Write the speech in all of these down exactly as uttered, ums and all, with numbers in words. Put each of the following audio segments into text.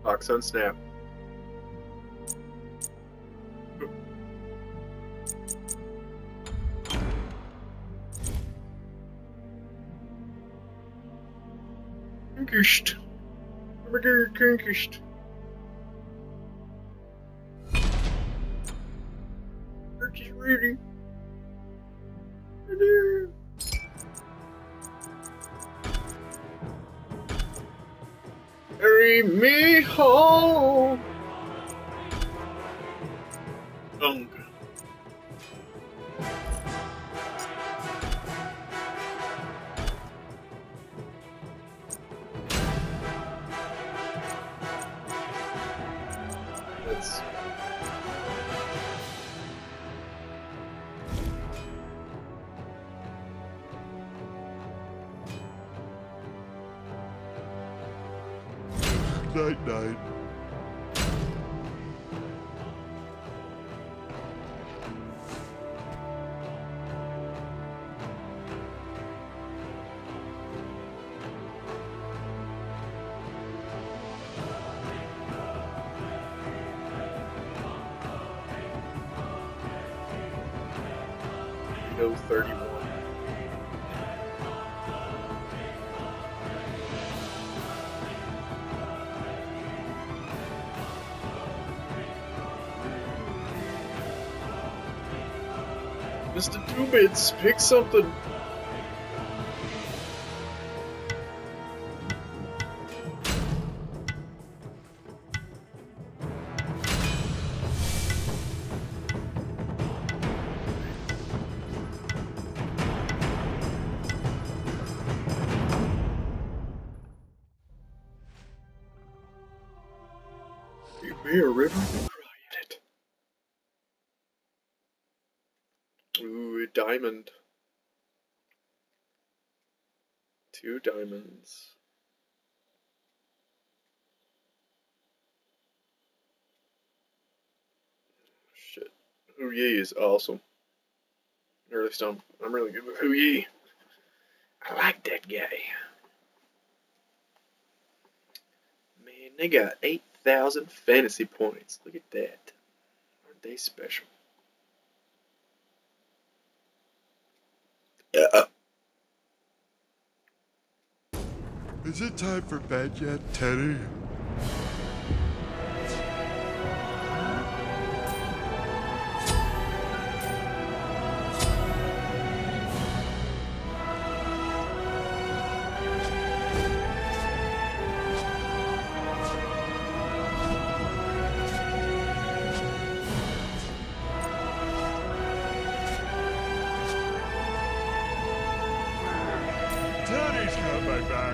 Fox on snap. Conquist. Conquist. Church is ready. Carry me home. Ung. That's night night. no thirty-one. Mister Two Bits, pick something. You may a river and cry in it. Ooh, a diamond. Two diamonds. Shit. Hoo Yee is awesome. Or at least I'm, I'm really good with Hoo Yee. I like that guy. Man, they got eight thousand fantasy points. Look at that. Aren't they special? Yeah. Is it time for bed yet, Teddy? Teddy's got my back.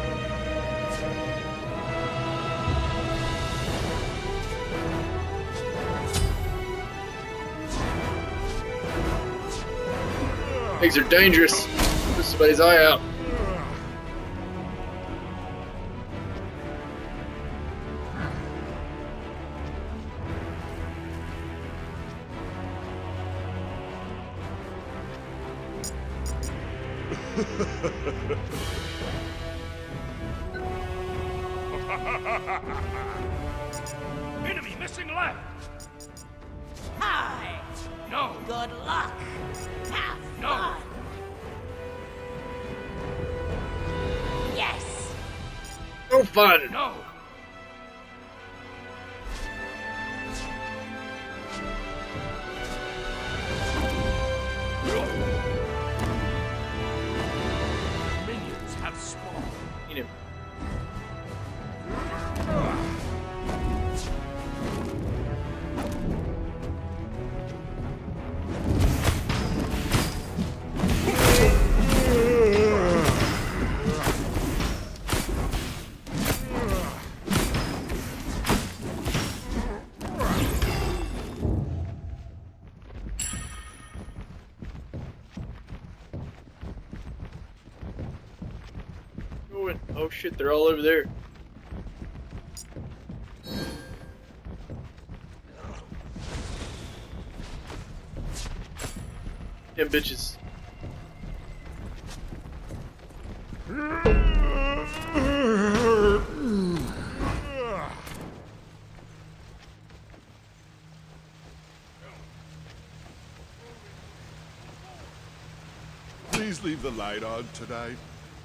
Things are dangerous. Put somebody's eye out. Enemy missing left. Hi. No. Good luck. Have No. fun. Yes. No fun. No. Minions have spawned. Eat him. Going. Oh shit, they're all over there. Damn bitches. Please leave the light on tonight.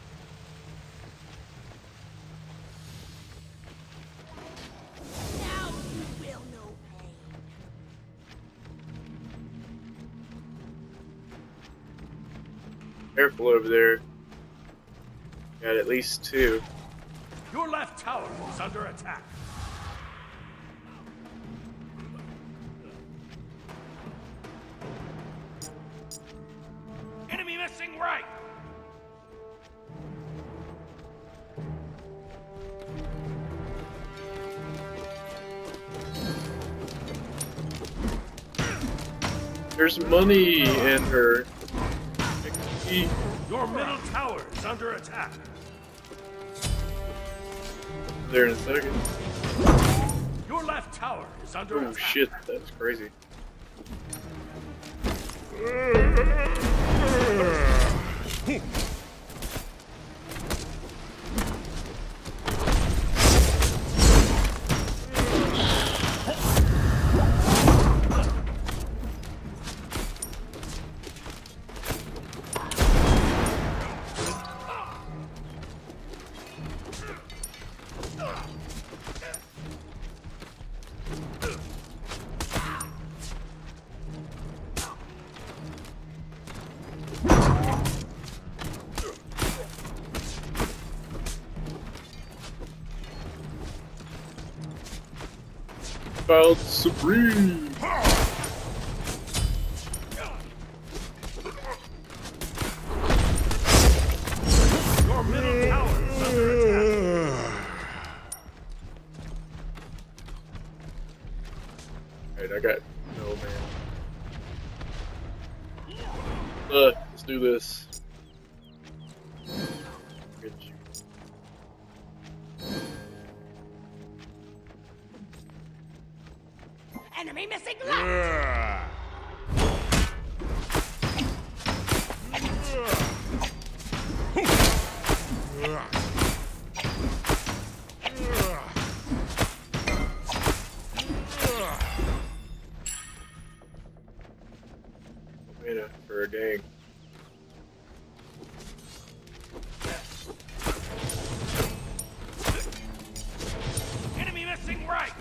Now you will know pain. Careful over there. Got at least two. Your left tower is under attack. Enemy missing right. There's money in her. Your middle tower is under attack. There in a second. Your left tower is under Oh attack. shit, that's crazy. Child Supreme! Your middle tower is under attack. Alright, I got no man. Uh, let's do this. Good shoot. Enemy missing left. Mana for a gang. Enemy missing right.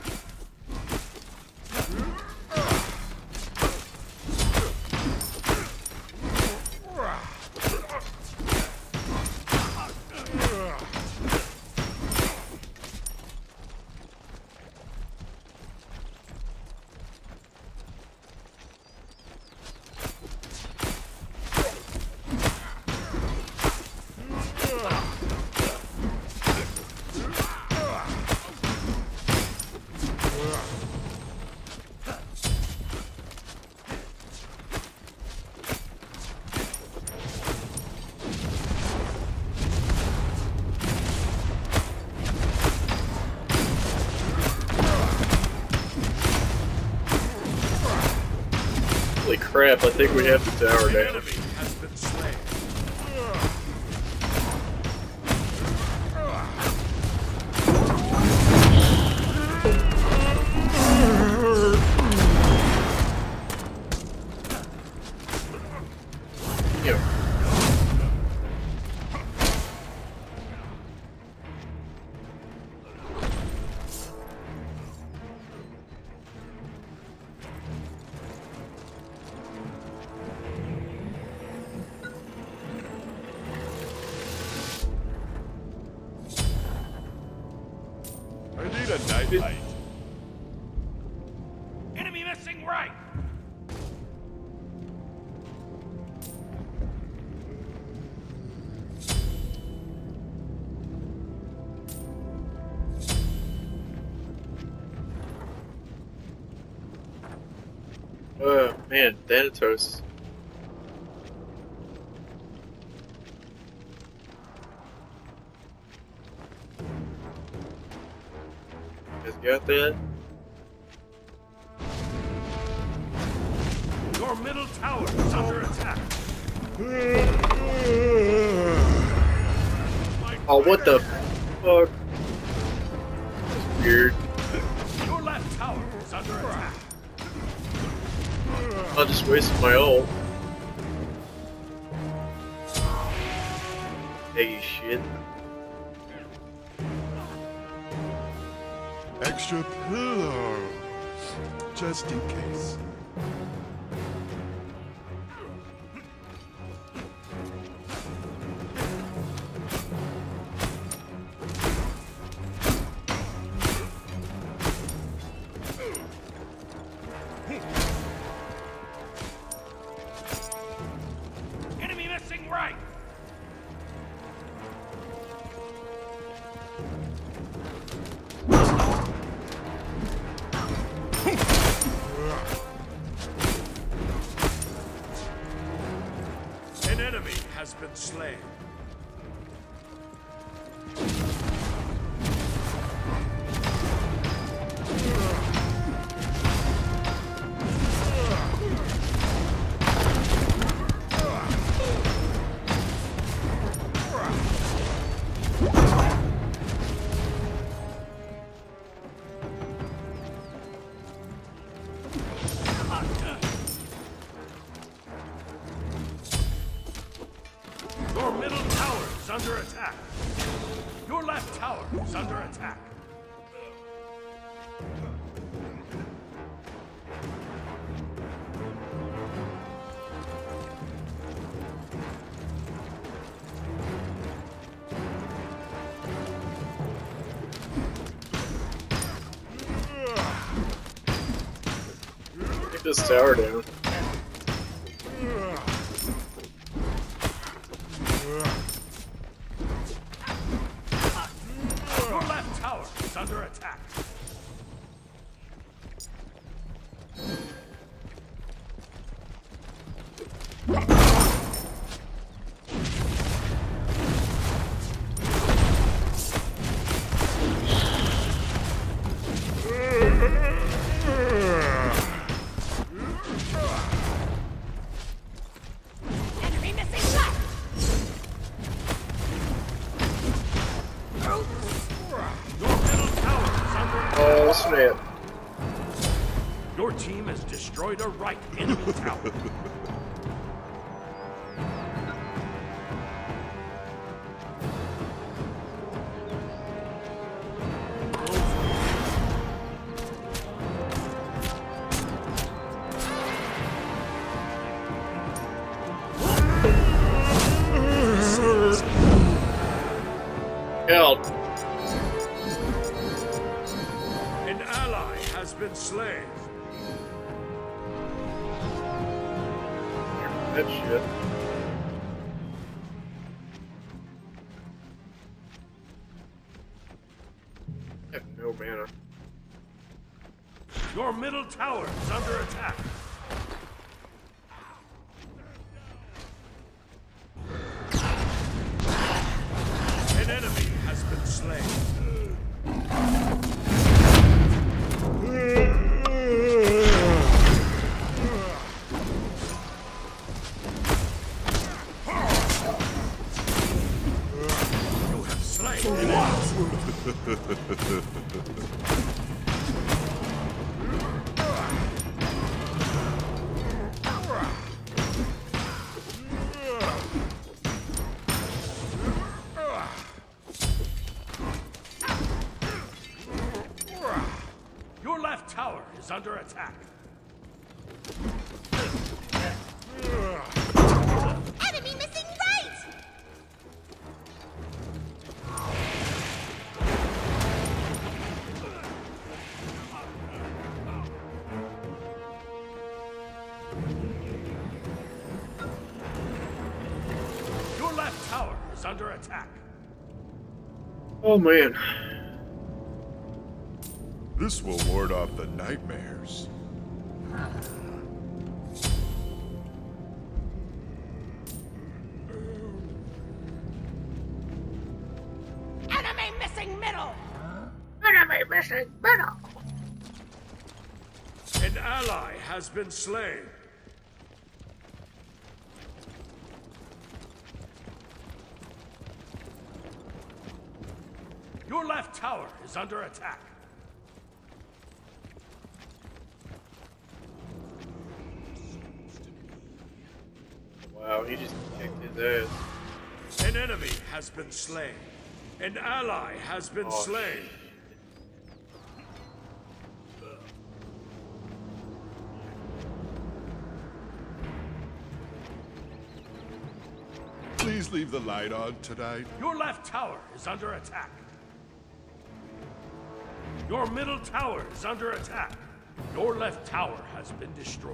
Holy crap, I think we have the tower The down. enemy has been slain. Yeah. I need a nightlight. Enemy missing right. Oh man, Thanatos. You guys got that? Your middle tower is under attack. Oh, what the fuck? That's weird. Your left tower is under attack. I just wasted my ult. Hey, shit. Extra pillow. Just in case. Enemy missing right. An enemy has been slain. Your middle tower is under attack. Your left tower is under attack. Take this tower down. Your left tower is under attack. Enemy missing left. Your middle tower is under attack. Oh, snap. Your team has destroyed a right enemy tower. Help. An ally has been slain. That shit. I have no mana. Your middle tower is under attack. An enemy has been slain. You have slain an enemy. Your left tower is under attack. Enemy missing right. Your left tower is under attack. Oh, man. This will ward off the nightmares. Enemy missing middle. Enemy missing middle. An ally has been slain. Your left tower is under attack. Wow, he just kicked his ass. An enemy has been slain. An ally has been Oh, slain. Please leave the light on tonight. Your left tower is under attack. Your middle tower is under attack. Your left tower has been destroyed.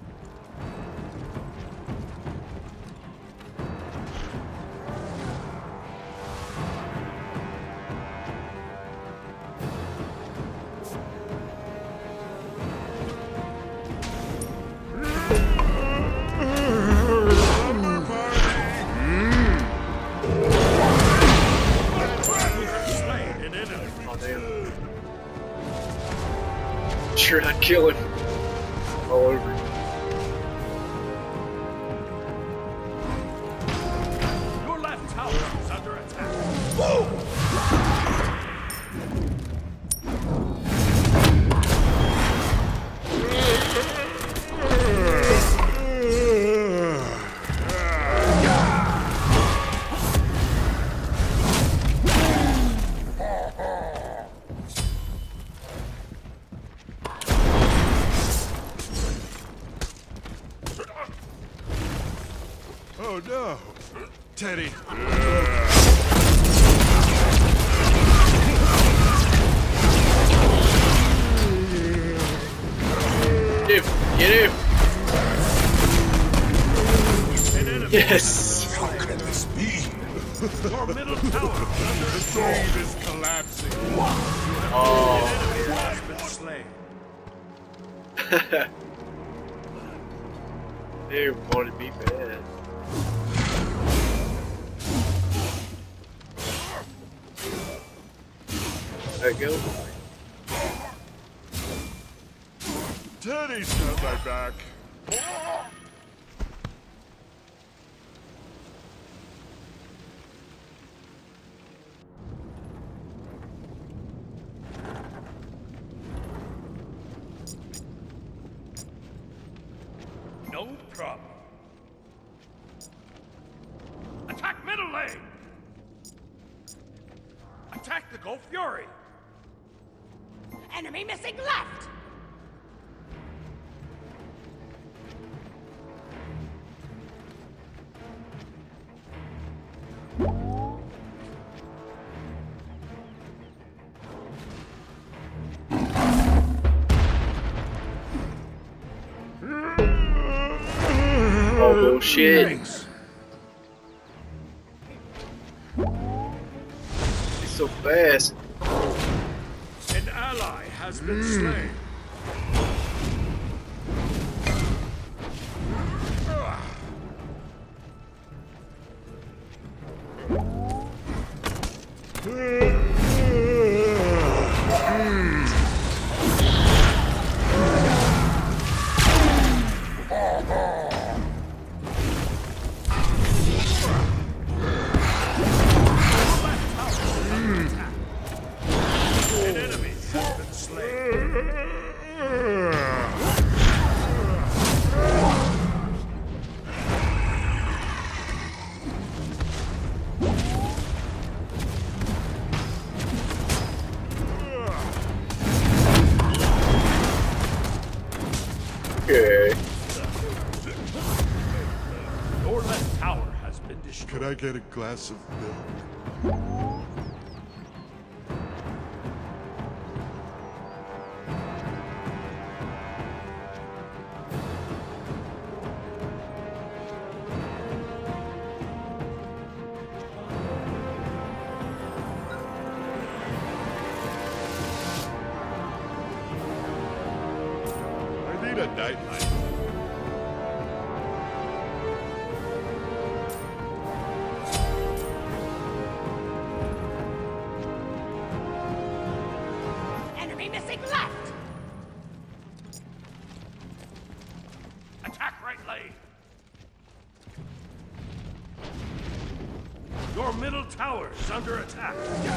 Sure, I'd kill him all over. Your left tower is under attack. Whoa! Oh no! Teddy! Get him! Get him! Yes! How can this be? Your middle tower is under The attack. dream is collapsing. Oh. An enemy has been slain. They wanted me bad. There you go. Teddy's got my back. No problem. Attack middle lane! Attack the Gulf Fury! Enemy missing left! Oh, bullshit. Thanks. He's so fast. An ally has been slain. An enemy has been slain. Okay. Your left tower has been destroyed. Could I get a glass of milk? I need a nightlight. Enemy missing left! Attack right lane. Your middle tower is under attack.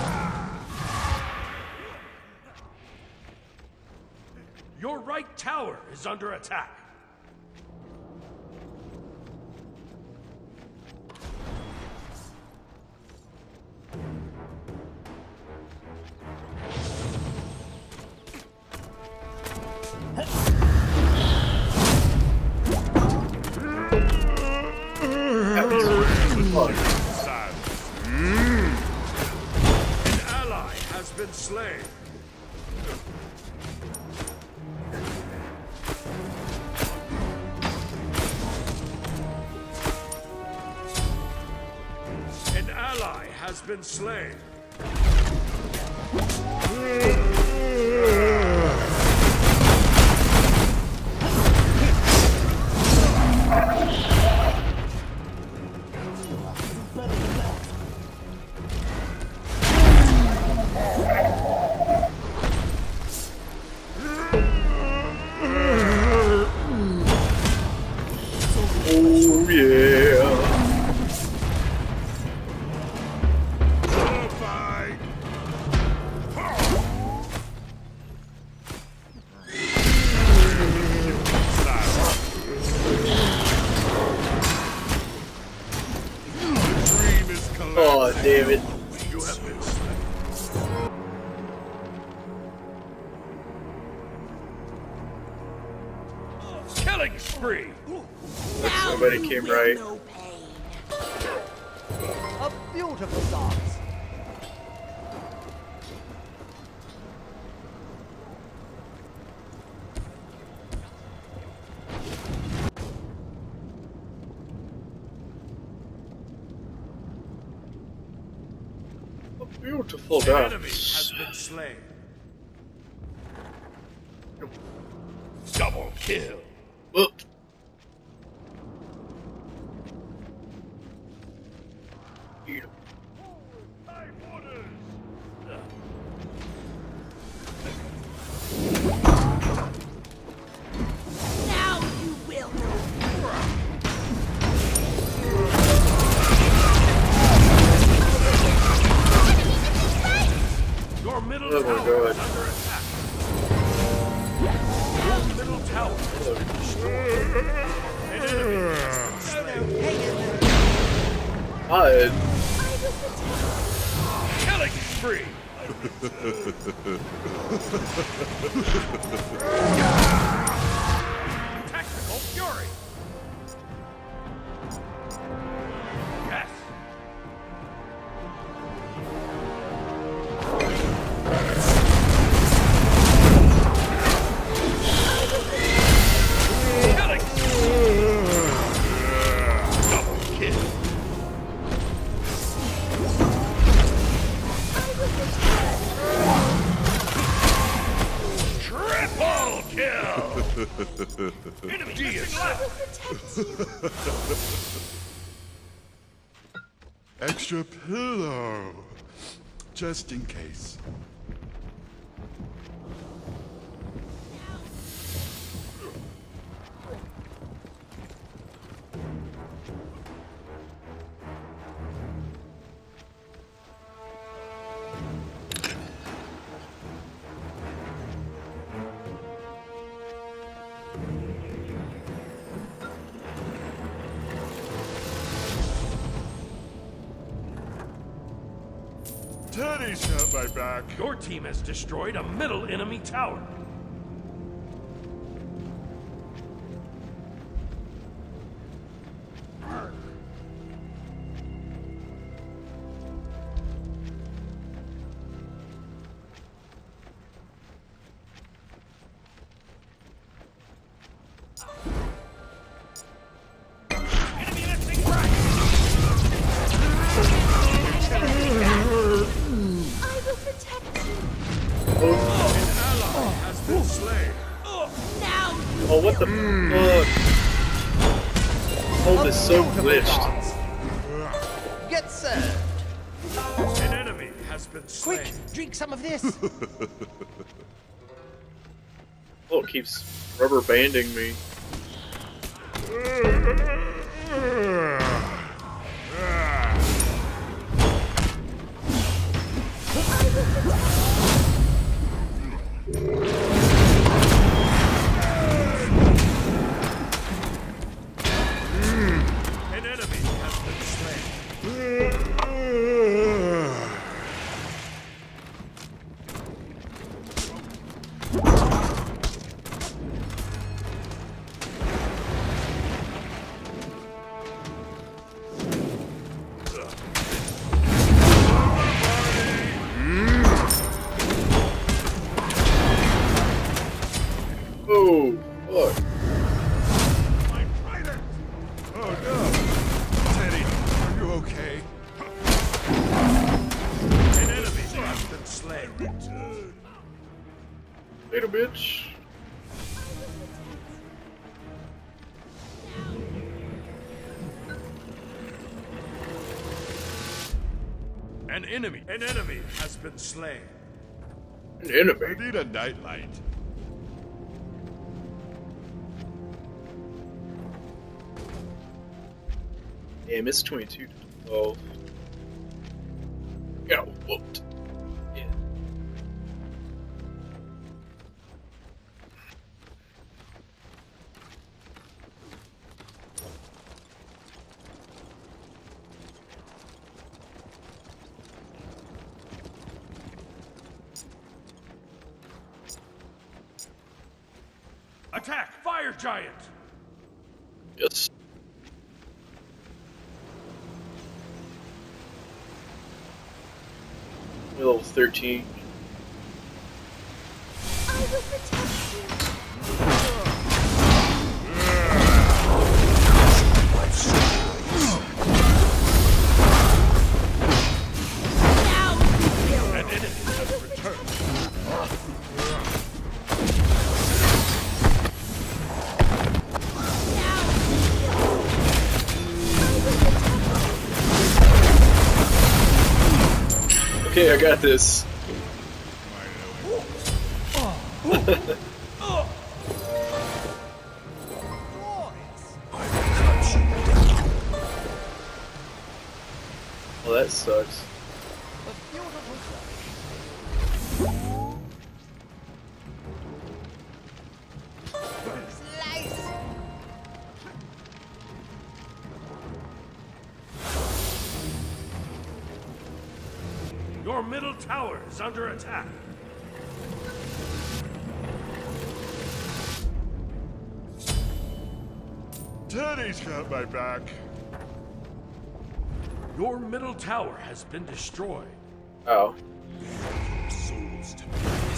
Your right tower is under attack. Fuck. Mm. An ally has been slain. An ally has been slain. Oh yeah. Oh, damn it. You have been slain. Killing spree. Somebody came right. No pain. A beautiful dance. A beautiful An enemy dance. has been slain. Double kill. Whoop. Eat 'em. My orders. Now you will know. Your middle Oh my tower God. is under attack. Your middle tower is destroyed. An enemy has been slain. Hide. Killing spree. Tactical fury. Yes. Killing. Double kill. Triple kill. Enemy missing left. Extra pillow. Just in case. Teddy's got my back. Your team has destroyed a middle enemy tower. Enemy missing right. I will protect you. An ally has been slain. Now you Oh, what the will fuck? Hold is so glitched. Get served. An enemy has been slain. Quick, drink some of this. Oh, it keeps rubber banding me. An enemy has been slain. An enemy. An enemy has been slain. An I enemy. need a nightlight. Damn, it's twenty-two to twelve. Got whooped. Yeah. Attack! Fire giant! Yes. Level thirteen. I will protect you. Now you will. An enemy has returned. Now you will. I will protect Okay, I got this. Well, that sucks. A beautiful slice. Your middle tower is under attack. Teddy's got my back. Your middle tower has been destroyed. Oh. Souls to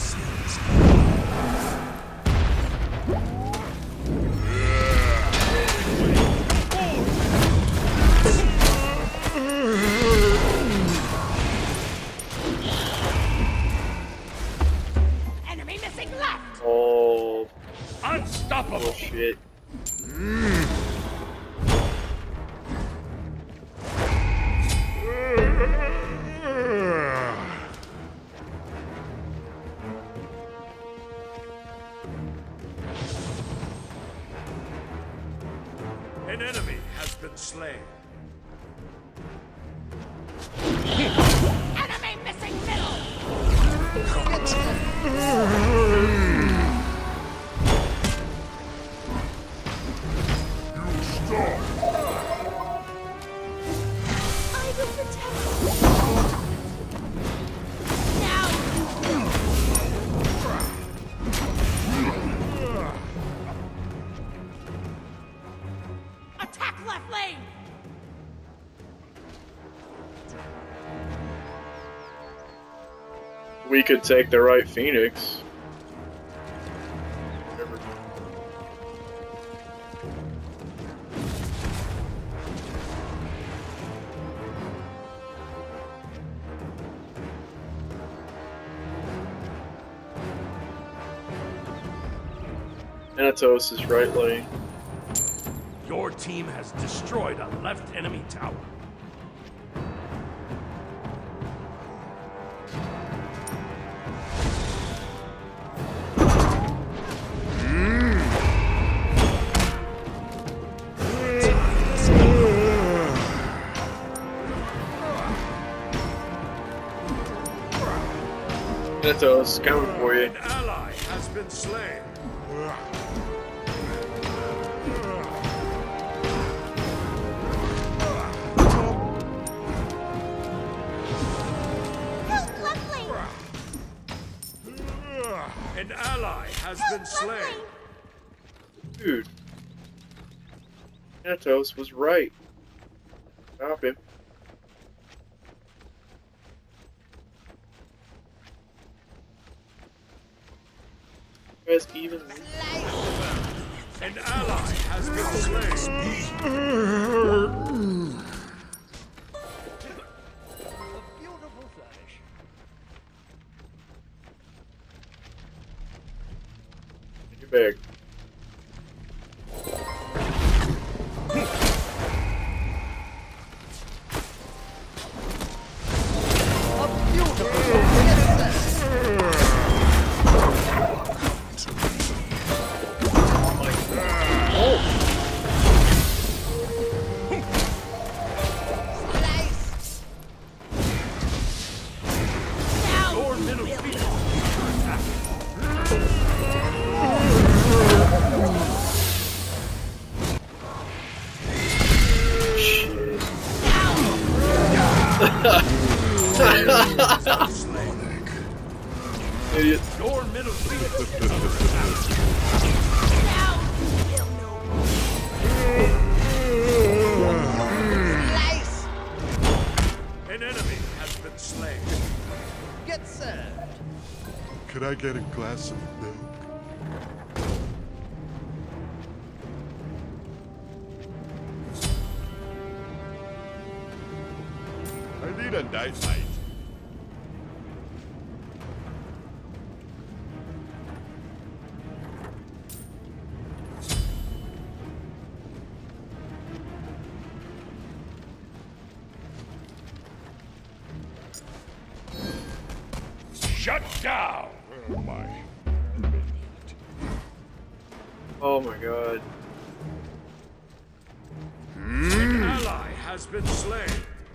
Enemy missing left. Oh, Unstoppable! shit. An enemy has been slain. Enemy missing middle. I will protect you. Now you will. Attack left lane. We could take the right Phoenix. Thanatos is right lane. Your team has destroyed a left enemy tower. Thanatos coming for you. An ally has been slain. Help left lane. An ally has Help been left slain. lane. Dude. Thanatos was right. Stop him. You guys even An ally has been slain. A beautiful flourish. in your bag. Phoenix is under attack. Now you will know. Slice! An enemy has been slain. Get served. Could I get a glass of milk? I need a nightlight. Shut down! Oh my. Oh my god. An ally has been slain.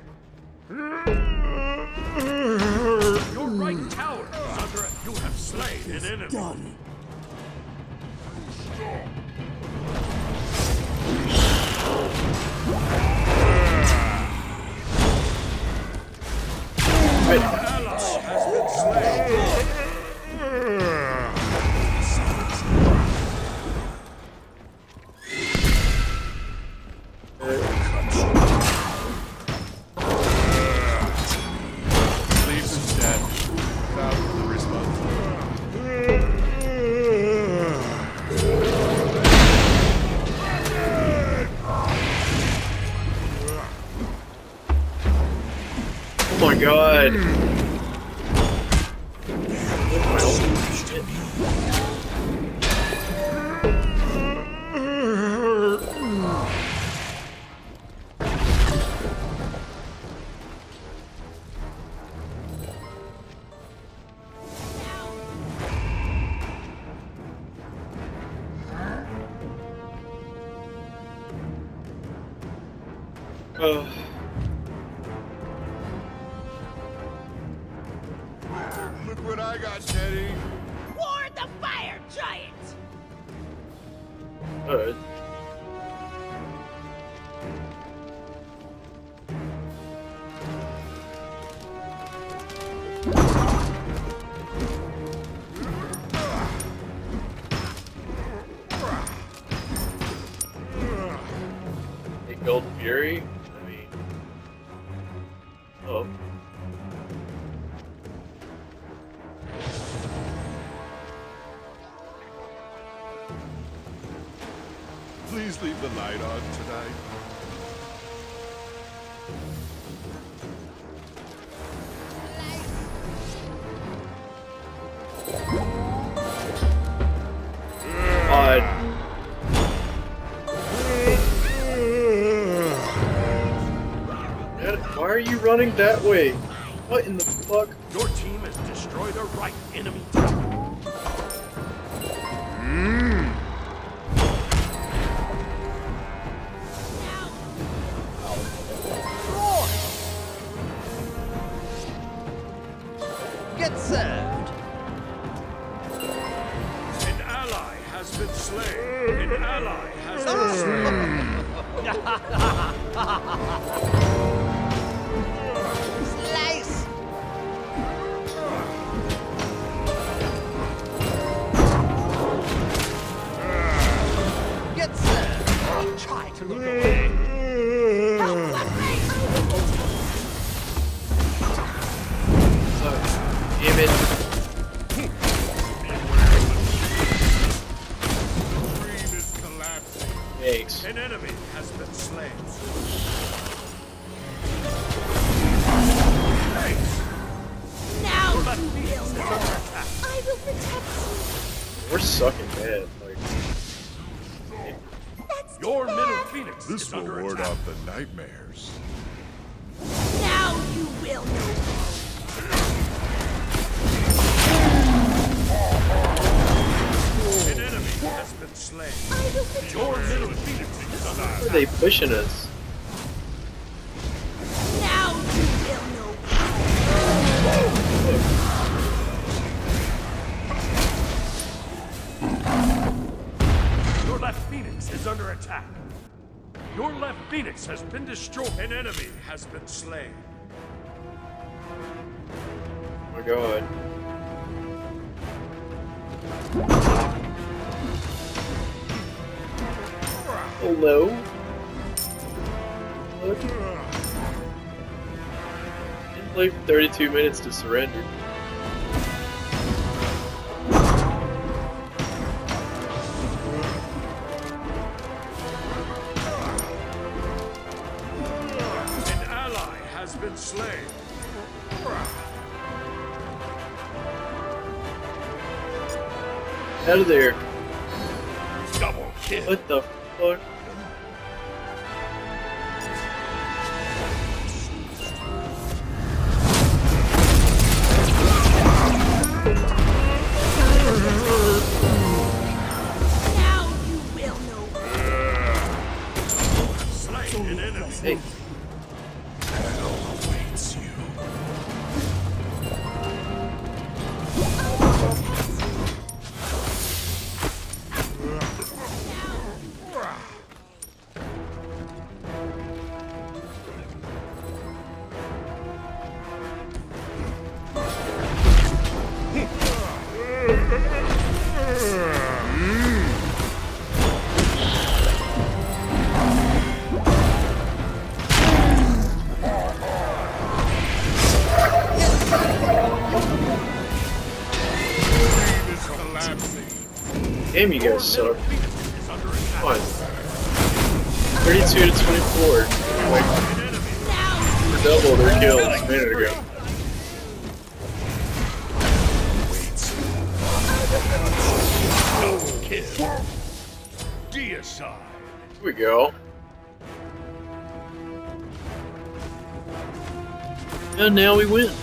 Your right tower is under. You have slain an enemy. An ally has been slain. Leave him dead. Without the response. Oh my god. Oh. Look what I got, Teddy. War the fire giant! Alright. Hey, Golden Fury? I mean... Oh. Please leave the light on tonight. God. Man, why are you running that way? What in the fuck? Your team has destroyed a right enemy tower. Get served. An ally has been slain. An ally has been slain. Slice. Get served. Try to look away. Damn it. Dream is collapsing. Thanks. An enemy has been slain. Now Left you Phoenix will is know. under attack. I will protect you. We're sucking bad. Like, That's Your too middle bad. Phoenix This is will under ward attack. off the nightmares. Now you will know. An enemy has been slain. I will protect Your you. middle Phoenix is under why are attack. they pushing us? Now you will know. Your left Phoenix is under attack. Your left Phoenix has been destroyed. An enemy has been slain. Oh my god. Hello? What? Didn't play for thirty-two minutes to surrender. An ally has been slain. Out of there. Double kill. What the fuck? Now you will know. Slain an enemy. Hey. Hell awaits you. Is collapsing. Damn, you guys suck. Is under attack. What? thirty-two to twenty-four. Like, Now double their kills a minute ago. Double kill. Deicide. Here we go. And now we win.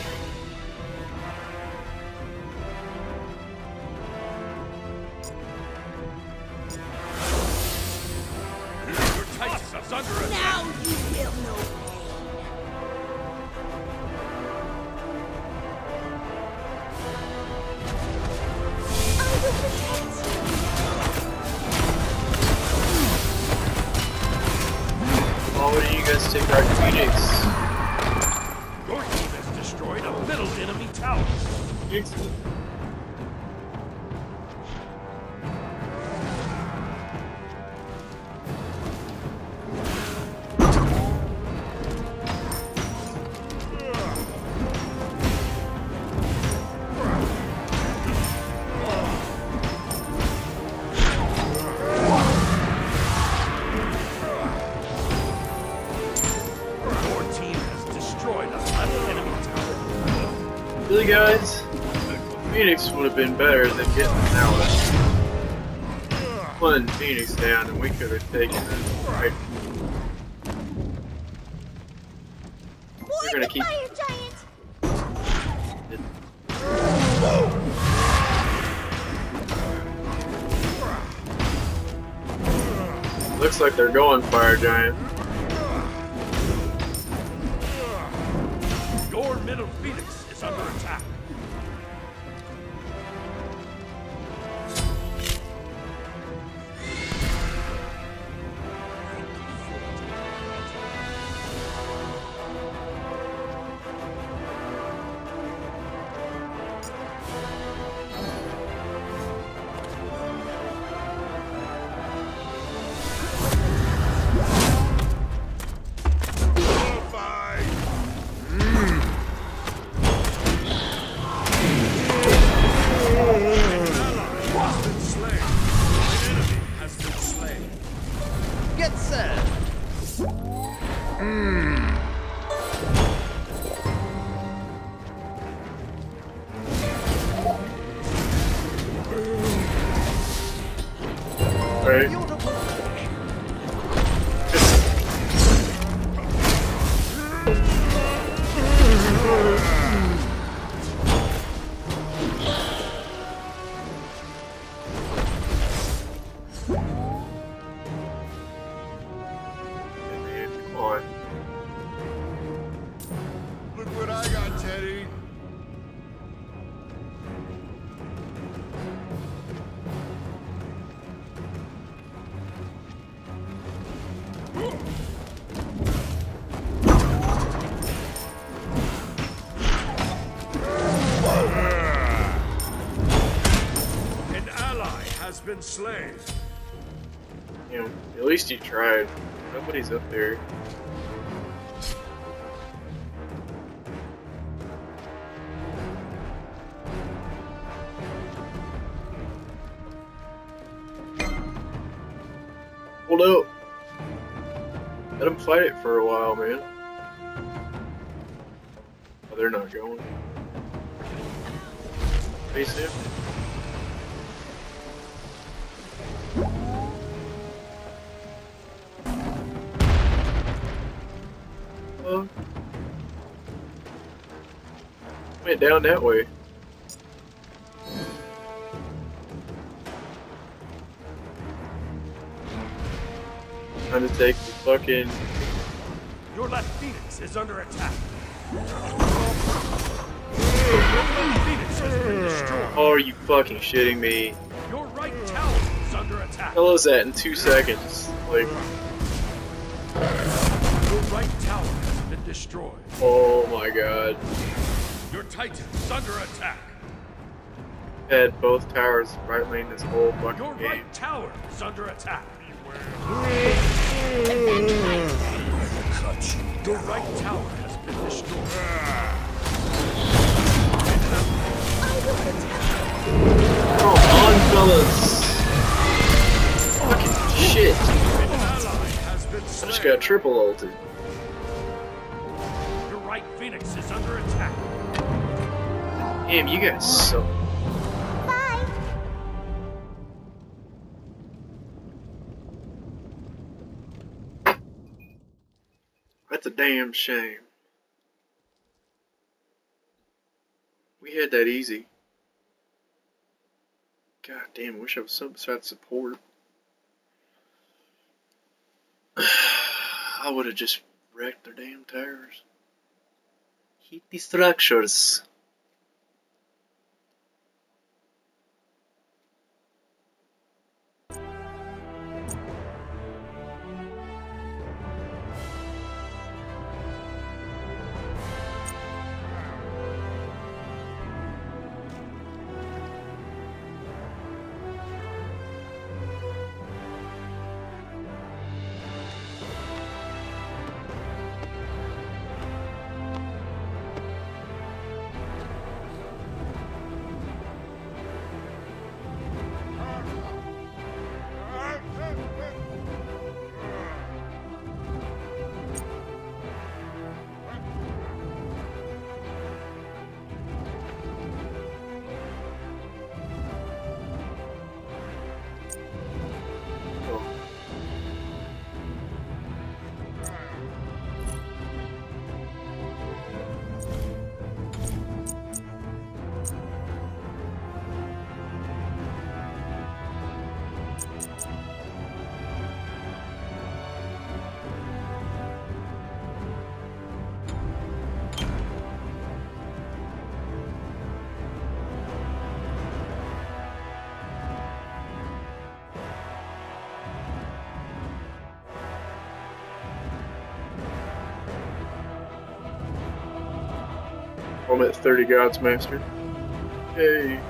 Your Titus is under attack. now you will know. I will protect you. Why would you guys take our Phoenix? Your team has destroyed a middle enemy tower. Phoenix? Your team has destroyed a left enemy tower. Really, guys? Phoenix would have been better than getting the tower. One Phoenix down, and we could have taken it. Right? We're gonna keep. Fire giant. Looks like they're going Fire Giant. Your middle Phoenix is under attack. Has been slain. An enemy has been slain. Get served. Right? Beautiful. Come on. Look what I got, Teddy. An been slain. You know, at least you tried. Nobody's up there. Hold up. Let them fight it for a while, man. Oh, they're not going. Face him. Oh. Went down that way. Trying to take the fucking. Your left Phoenix is under attack. Your left Phoenix has been destroyed. Oh, are you fucking shitting me? Your right tower is under attack. How is that in two seconds? Like, Your right tower has been destroyed. oh my god. Your Titan is under attack. Had both towers right lane this whole fucking Your game. right tower is under attack. Your right tower has been destroyed. Come on, fellas. Fucking shit. An ally has been I slain. just got triple ulted. Your right Phoenix is under attack. Damn, you guys suck. Bye. That's a damn shame. We had that easy. God damn, I wish I was some side support. I would have just wrecked their damn towers. Hit the structures. I'm at thirty gods master. Yay.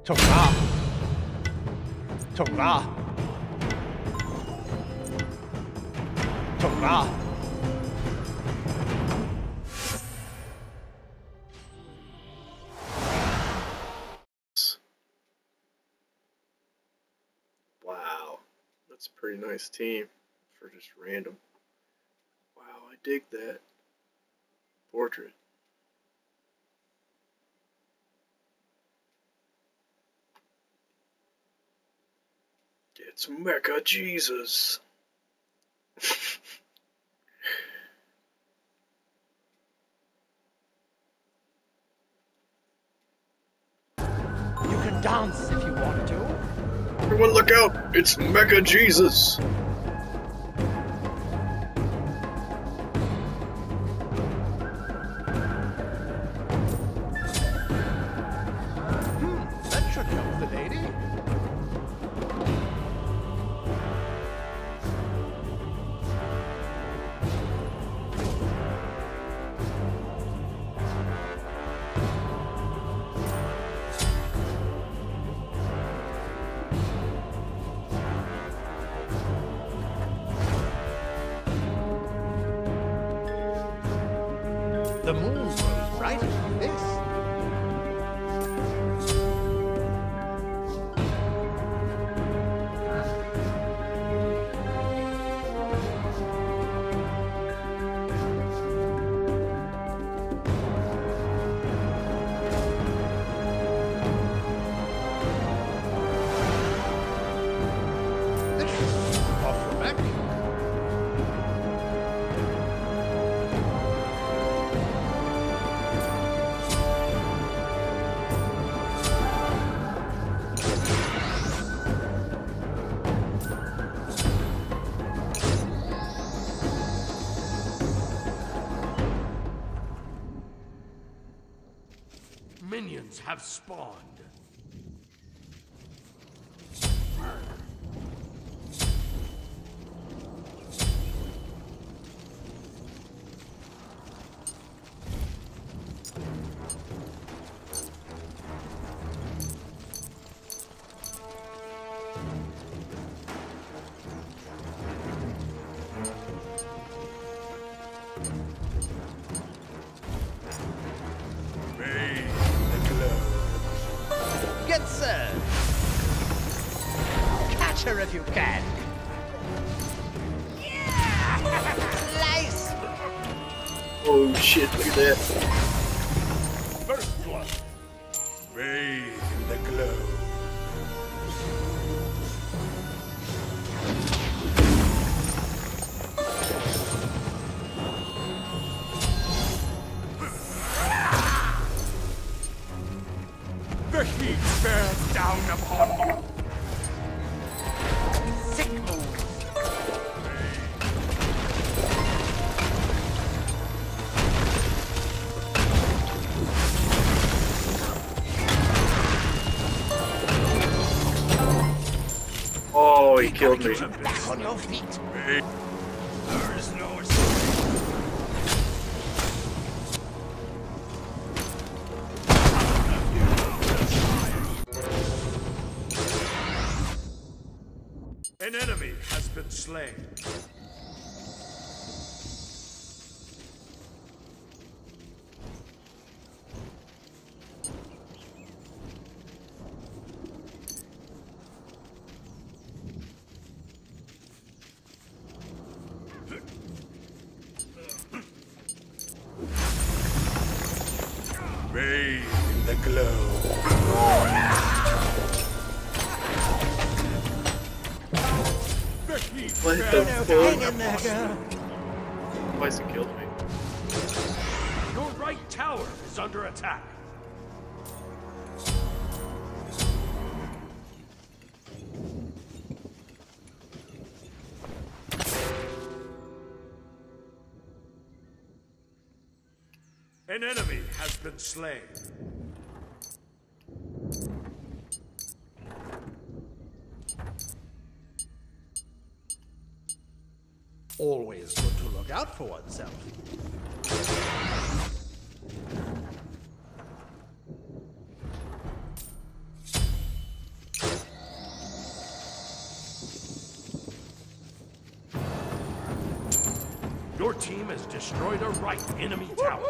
Torah. Torah. Torah. Wow, that's a pretty nice team for just random. Wow, I dig that portrait. It's Mecha Jesus. You can dance if you want to. Everyone look out! It's Mecha Jesus! Hmm, that should help the lady. The moon grows brighter than this. This is off the back. Minions have spawned. Get served. Catch her if you can. Yeah! Slice! Oh shit, look at that. First blood. Bathe in the glow. The heat bears down upon you. Sick move. Oh, he killed me. Back on your feet. There is no An enemy has been slain. Bathe in the glow. The heat What bears the down fuck? Hang in there, girl. Twice he killed me. Your right tower is under attack. An enemy has been slain. Always good to look out for oneself. team has destroyed a right enemy tower.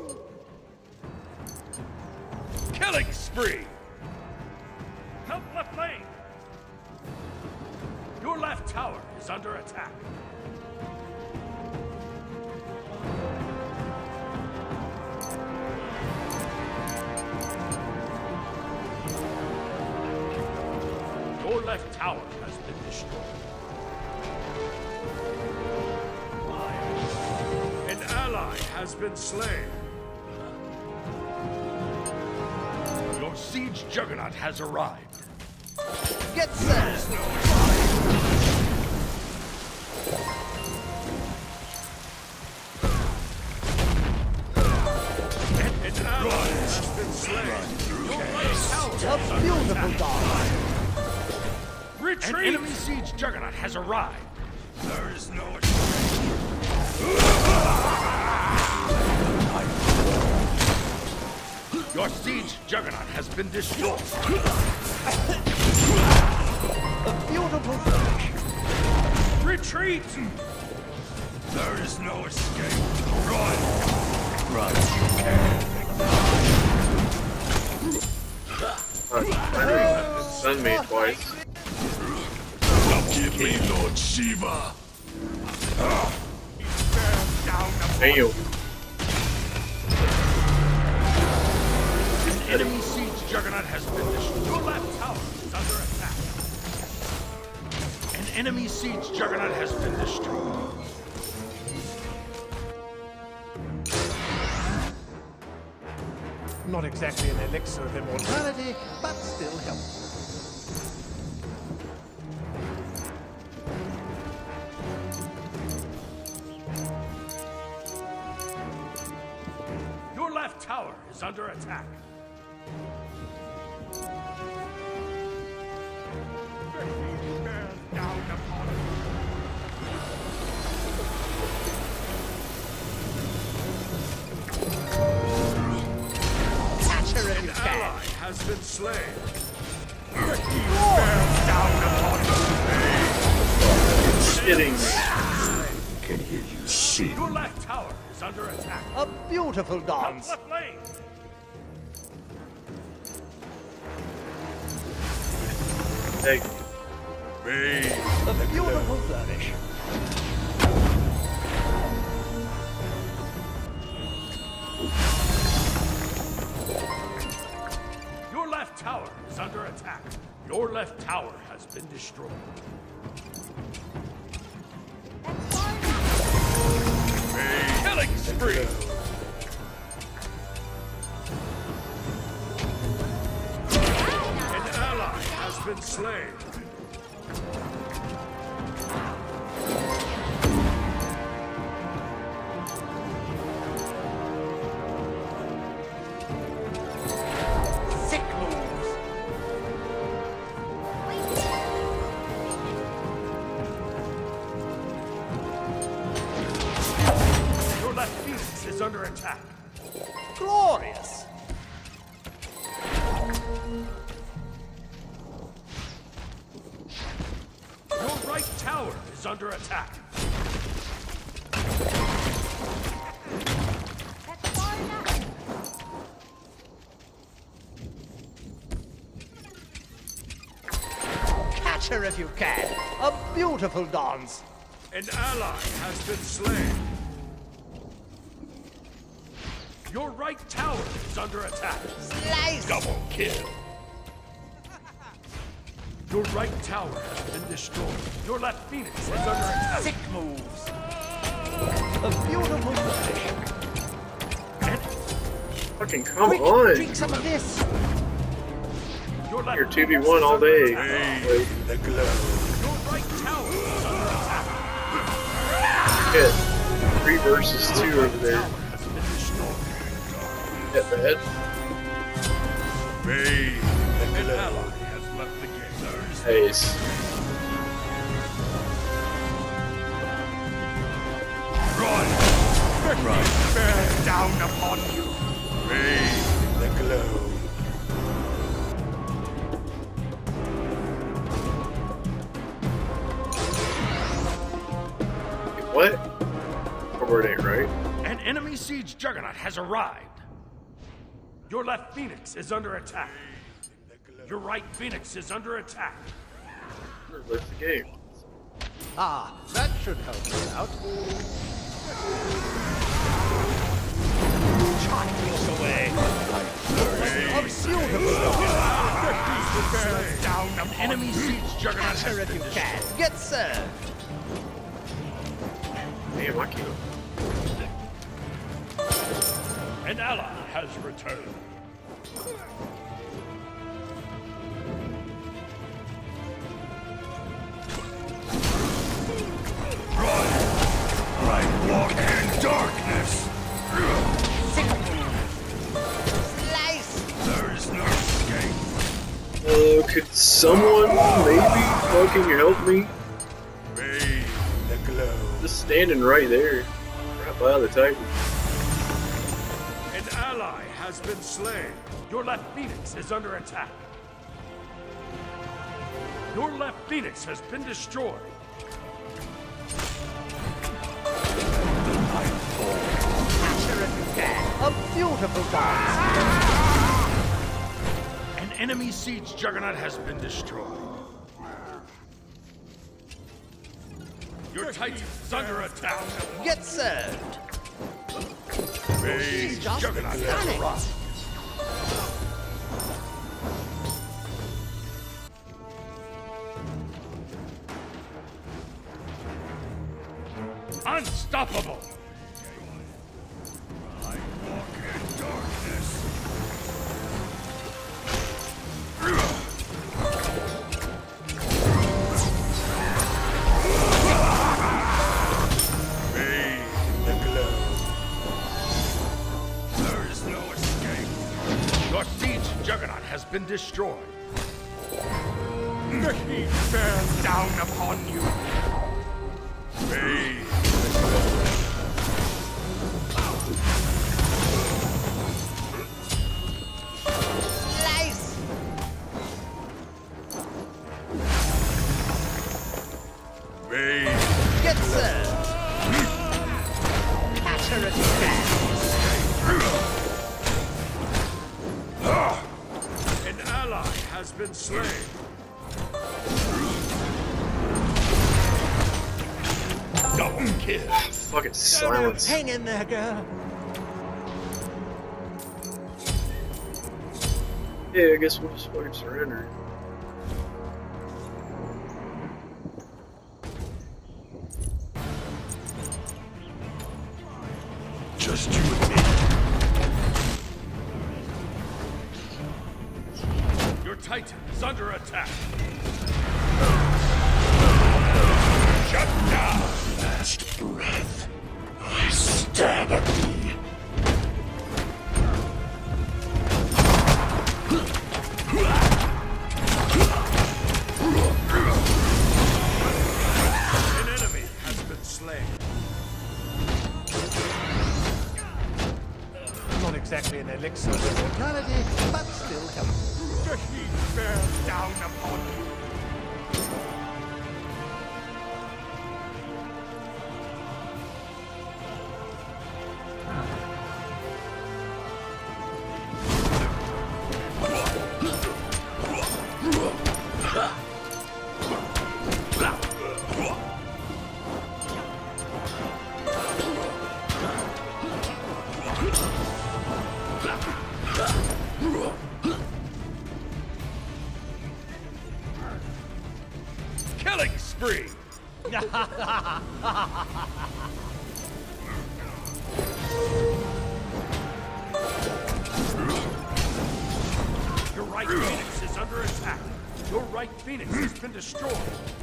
Killing spree! Help left lane! Your left tower is under attack. Your left tower has been destroyed. An ally has been slain. Your siege juggernaut has arrived. Get set! An ally has been slain. Your right tower A beautiful dog. Retreat! An enemy siege juggernaut has arrived. There is no Your siege juggernaut has been destroyed. A beautiful finish. Retreat! There is no escape. Run! Run, you can. Uh, Stun me twice. Give me Lord Shiva. Damn. Enemy siege juggernaut has been destroyed. Your left tower is under attack. An enemy siege juggernaut has been destroyed. Not exactly an elixir of immortality, but still helpful. Your left tower is under attack. Down upon An ally has been slain. Down upon Kidding. Can hear you sing. Your left tower is under attack. A beautiful dance. Left lane. Hey, A beautiful flourish. Your left tower is under attack. Your left tower has been destroyed. Killing spree! An ally has been slain. Sick moves. Your left phoenix is under attack. Glorious. Your right tower is under attack. Catch her if you can. A beautiful dance. An ally has been slain. Your right tower is under attack. Slice. Double kill. Your right tower has been destroyed. Your left phoenix is under attack. Sick moves. A beautiful flourish. fucking come Quick, on. drink some of this. Your left You're two v one all day. Hey, the glow. Your right tower is under attack. Shit. Three versus two over there. Get bad. Hey, an ally has left the game. Ace. Run! Run! Bear down upon you! Hey, the glow. What? Forwarding. enemy siege juggernaut has arrived. Your left phoenix is under attack. Your right phoenix is under attack. That's the game. Ah, that should help us out. Charge away. A beautiful dog. Down an enemy siege juggernaut Catch her has if been you can. Get served. Damn, I can't. An ally has returned. I walk in darkness. Slice. There is no escape. Uh, could someone maybe fucking help me? Bathe the glow. Just standing right there, right by the Titan. An ally has been slain. Your left phoenix is under attack. Your left phoenix has been destroyed. Catch her if you can. A beautiful dance. An enemy siege juggernaut has been destroyed. Your titan is under attack. Get served. Siege just juggernaut has panicked. arrived. Unstoppable! I walk in darkness. Bathe the glow. There is no escape. Your siege juggernaut has been destroyed. The heat bears down upon you. Bathe. Slice. Bathe. Get served. Catch her if you can. An ally has been slain. Double kill. Fucking silence. Hang in there, girl. Yeah, I guess we'll just fucking surrender. Just you and me. Your titan is under attack. Shut down. Last breath. I stab at thee. An enemy has been slain. Not exactly an elixir of immortality, but still helpful. The heat bears down upon you. Killing spree. Your right phoenix is under attack. Your right phoenix has been destroyed.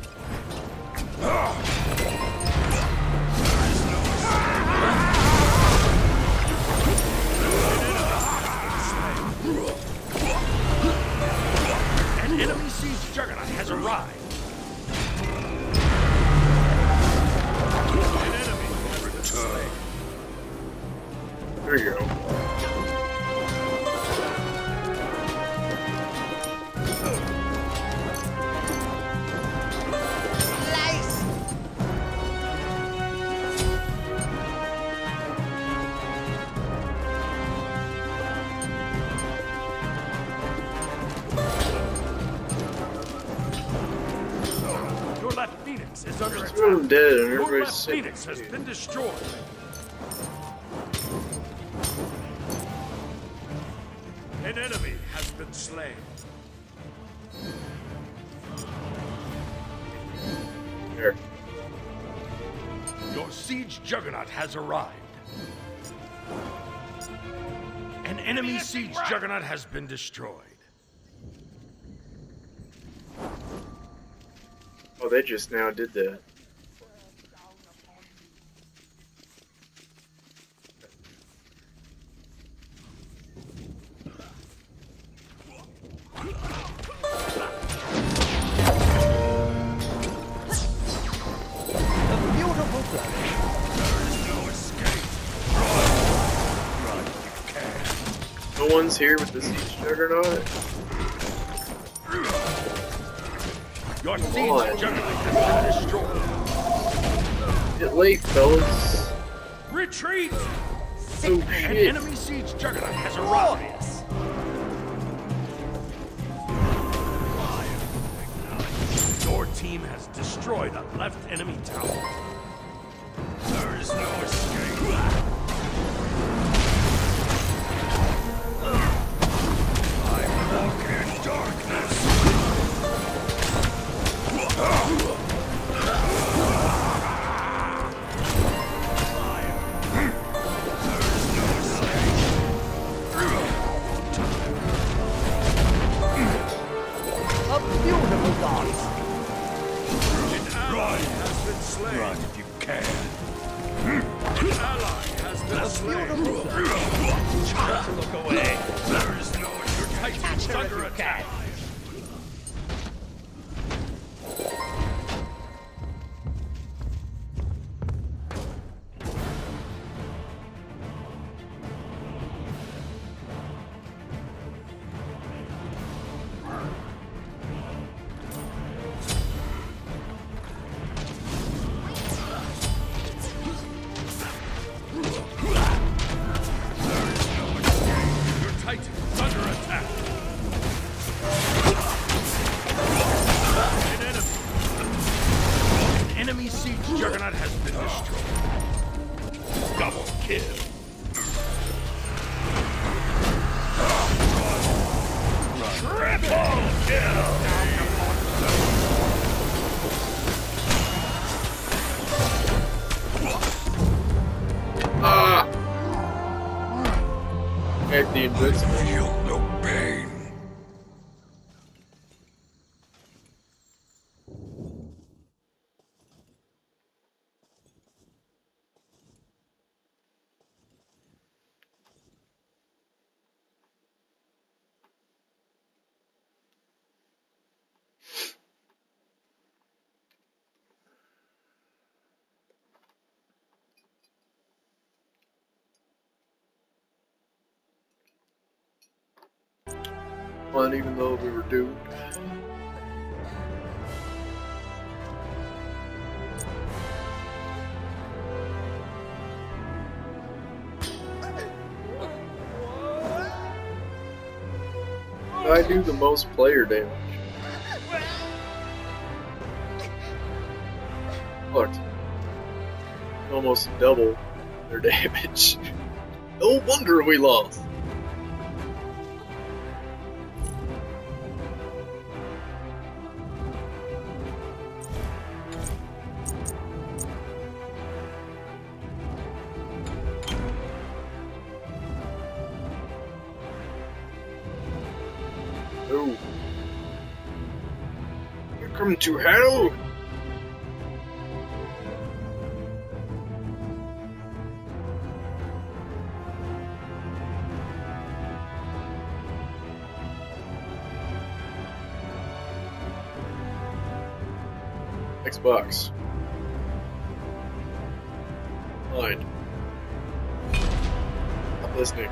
An enemy siege juggernaut has arrived. An enemy has been slain. There you go. Slice. Phoenix is under Some of attack. them dead and Your everybody's left sick. Phoenix has been destroyed. An enemy has been slain. Here. Your siege juggernaut has arrived. An enemy siege juggernaut has been destroyed. Oh, they just now did that. A beautiful flourish. No escape. Run. Run if you can. No one's here with the siege juggernaut. Your on. siege juggernaut has been destroyed. Get late, fellas. Retreat! Oh An shit. enemy siege juggernaut has arrived. Your team has destroyed a left enemy tower. There is no escape. I walk in darkness. A beautiful dance. An ally has been slain. Run if you can. An ally has been A slain. beautiful flourish. Try to look away. There is no your Catch Titan's her if under you attack. can. Your Titan is under attack. An enemy. An enemy siege juggernaut has been destroyed. Double kill. Triple kill. Ah! Heck, the invincible. Feel no pain. Fun, even though we were doomed. I do the most player damage. Look, almost double their damage. No wonder we lost. Oh. Welcome to hell! Xbox. Fine. Stop listening.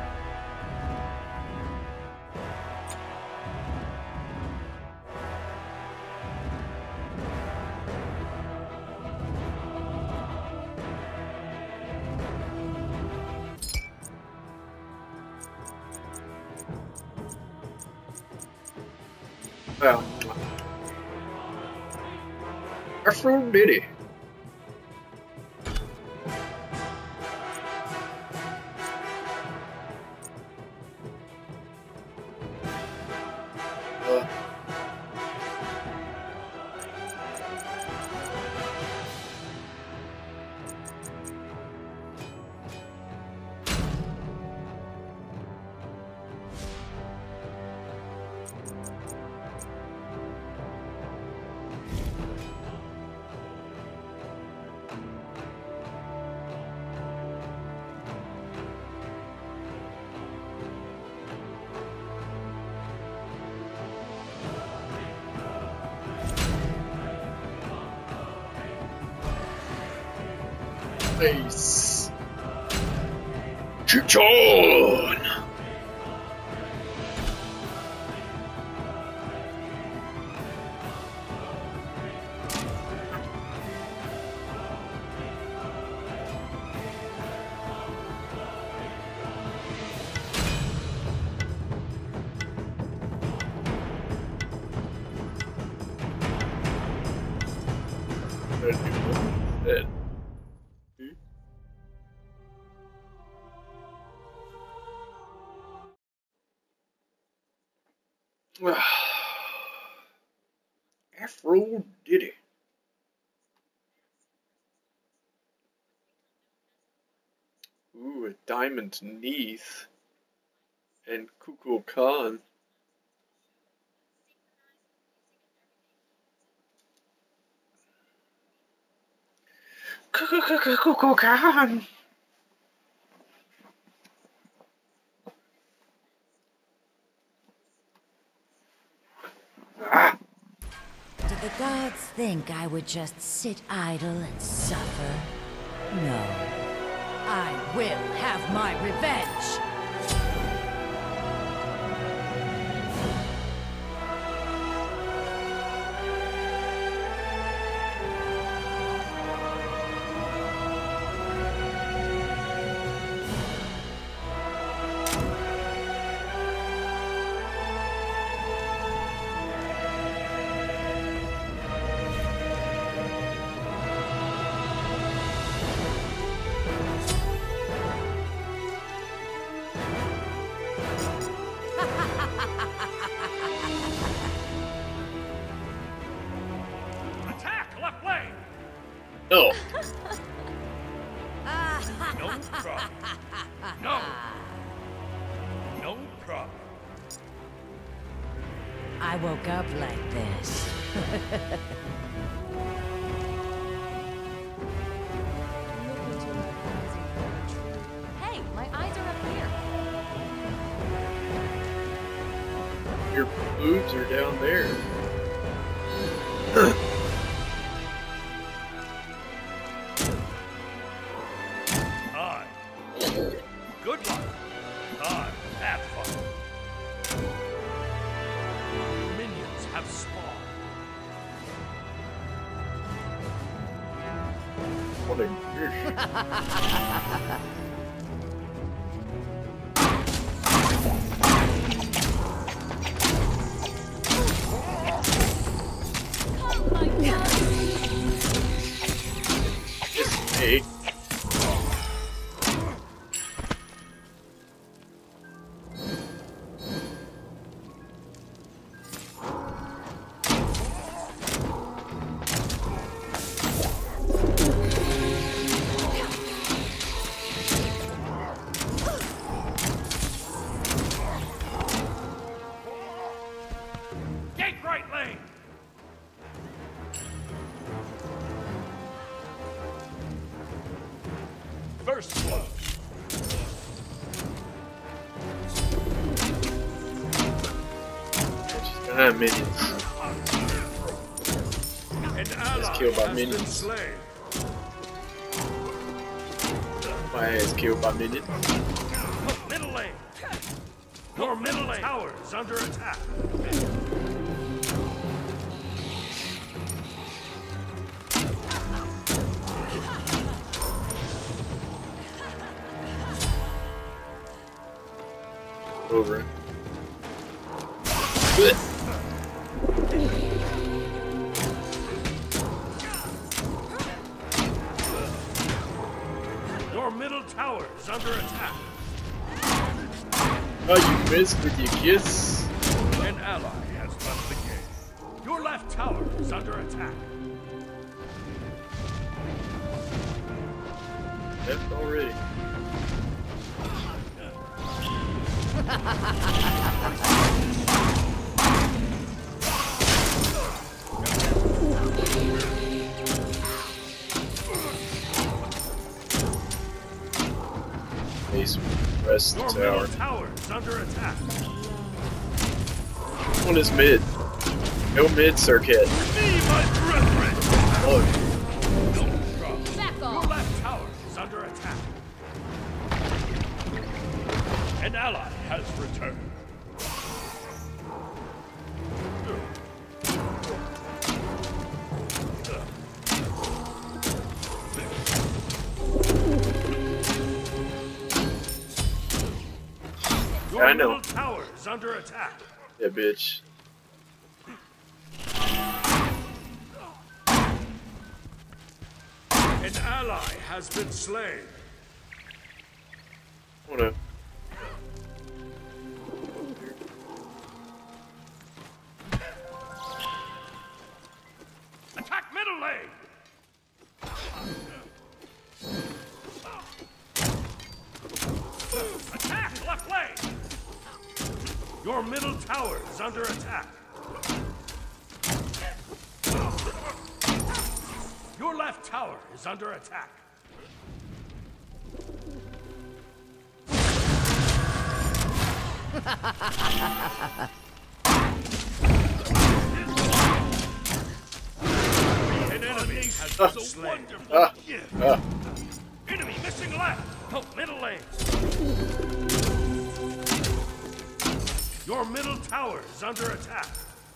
Well, Aphrodite. Uh. Nice. Chichon! Dead. Aphrodite. Ooh, a diamond Neath and Kukulkan. Khan. Kukulkan. Ah. Did the gods think I would just sit idle and suffer? No. I will have my revenge! No. No problem. No. No problem. I woke up like this. Hey, my eyes are up here. Your boobs are down there. Good luck. Time, have fun. Minions have spawned. What a fish. Oh my god! Just me. First blood. She's gonna have minions. An ally Just killed by has minions. been slain. My ass killed by minions. Middle lane. Your middle lane tower is under attack. Over. Good. is under attack. Oh, you missed with your kiss. An ally has left the game. Your left tower is under attack. Left already. Base rest Your tower. middle tower is under attack. One is mid. No mid circuit. Me, my brethren! Oh, Back Your off. left tower is under attack. An ally has returned. Your I know. middle tower is under attack. yeah, bitch. An ally has been slain. Oh no. Attack middle lane. Attack left lane. Your middle tower is under attack. Your left tower is under attack. An enemy has been slain. Ah, ah. Enemy missing left. Oh, middle lane. Your middle tower is under attack.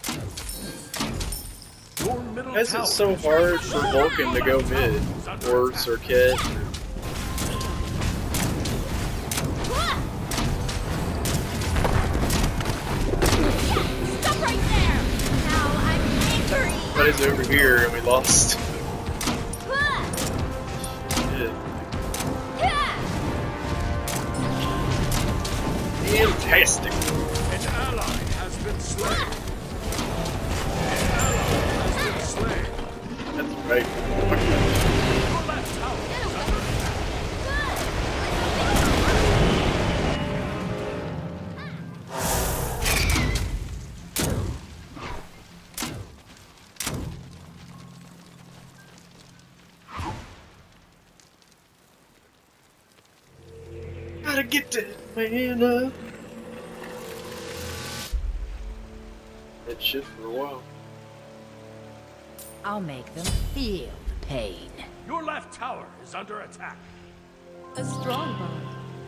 Your middle Why is tower it so hard for Vulcan to go mid? Or Circuit? Stop right there. Now I'm angry. That is over here and we lost. Shit. Fantastic. An ally has been slain. An ally has been slain. That's right. Your left tower is under attack. Gotta get that man up. That shit for a while. I'll make them feel the pain. Your left tower is under attack. A strong bond.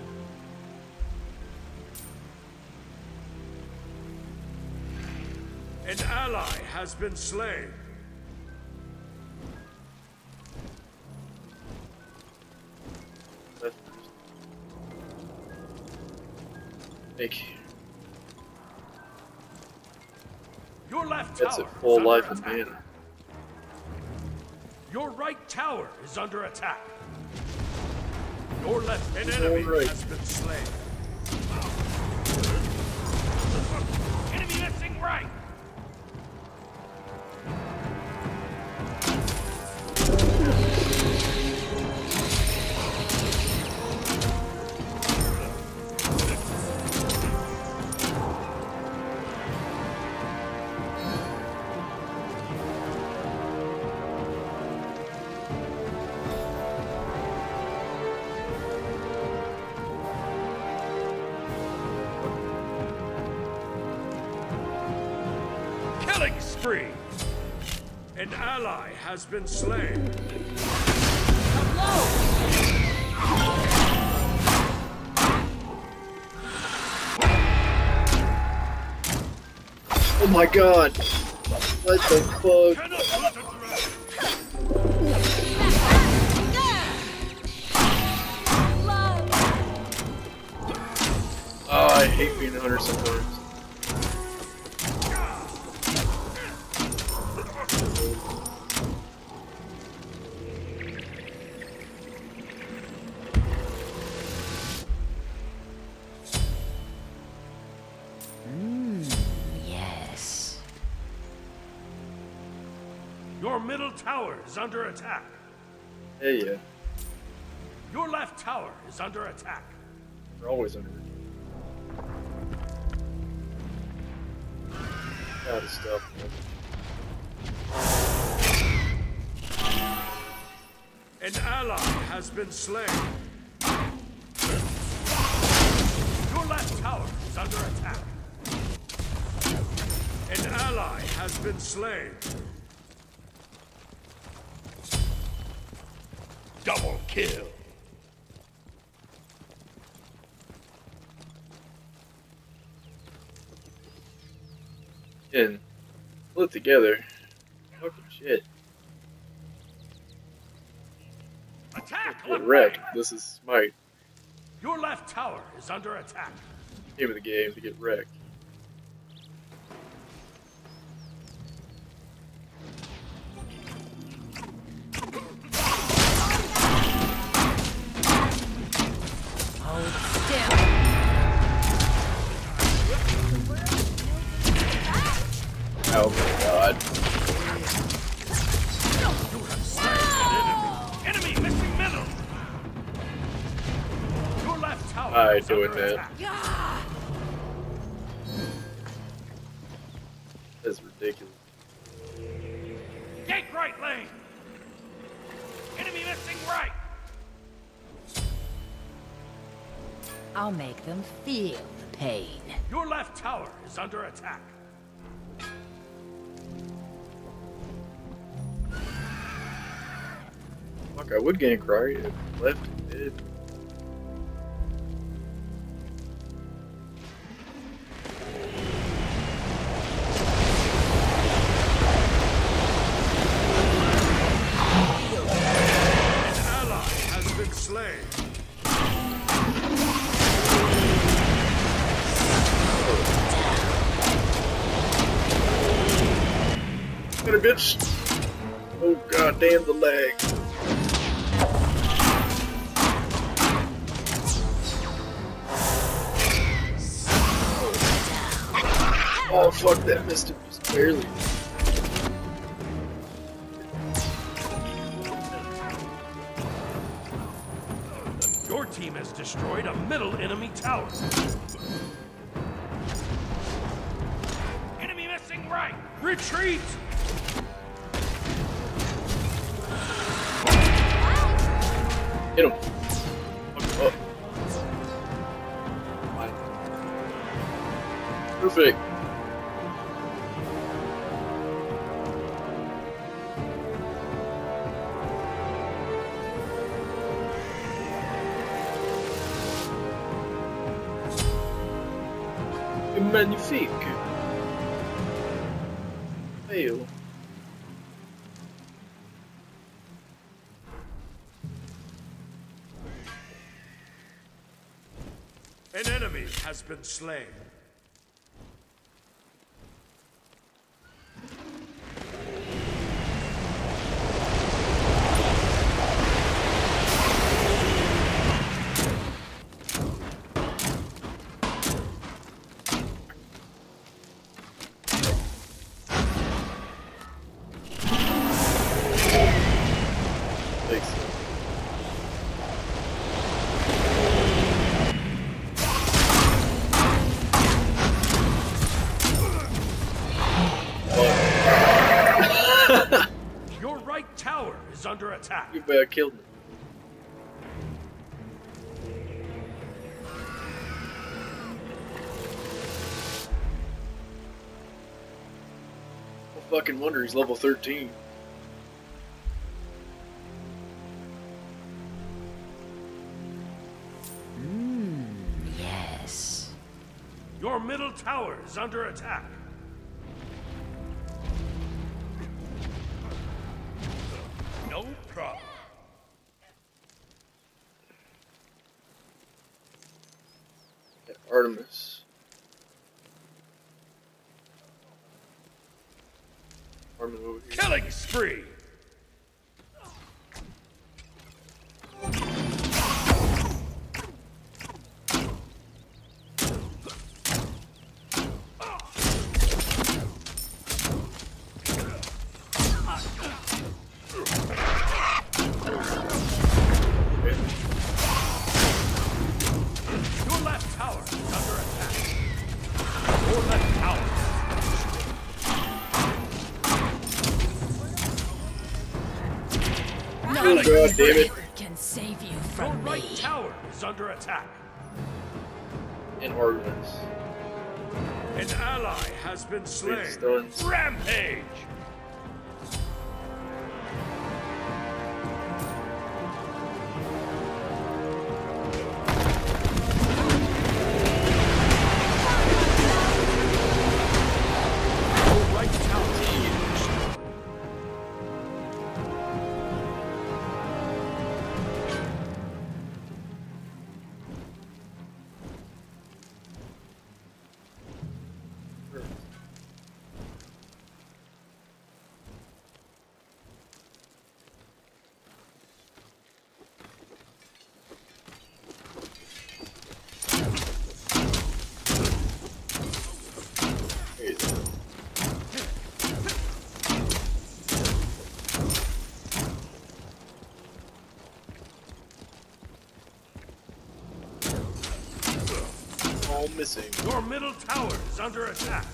An ally has been slain. That- Thank you. Your left That's tower a full is life under of attack. mana. Your right tower is under attack. Your left an enemy right. has been slain. Enemy missing right. Killing spree. An ally has been slain. Oh my god! What the fuck? Cannot let it rest. Oh, I hate being a hunter sometimes. Your middle tower is under attack. Yeah, yeah. Your left tower is under attack. We're always under. Out of stuff. An ally has been slain. Your left tower is under attack. An ally has been slain. Double kill. And pull it together. Fucking shit. Attack! Get wrecked. This is Smite. Your left tower is under attack. Game of the game to get wrecked. Hold still. Oh my god. You have slain an enemy. Enemy missing middle. Your left tower I is doing under that. attack. That's ridiculous. Take right lane. Enemy missing right. I'll make them feel the pain. Your left tower is under attack. Fuck, I would gain Cry if left and did. An ally has been slain. Get a bitch! Oh god damn the lag. Oh fuck, that missed him just barely. Your team has destroyed a middle enemy tower. Enemy missing right. Retreat! Hit him. Fuck him up. Perfect. Magnifique. Fail. An enemy has been slain. Your right tower is under attack. You better kill me. No fucking wonder he's level thirteen. Mmm, yes. Your middle tower is under attack. No problem. Artemis. Artemis over here. Killing spree. Oh god damn it. Can save you Your from right me. tower is under attack. And ordnance. An ally has been slain. stuns. Rampage! Your right tower is destroyed. All missing. Your middle tower is under attack.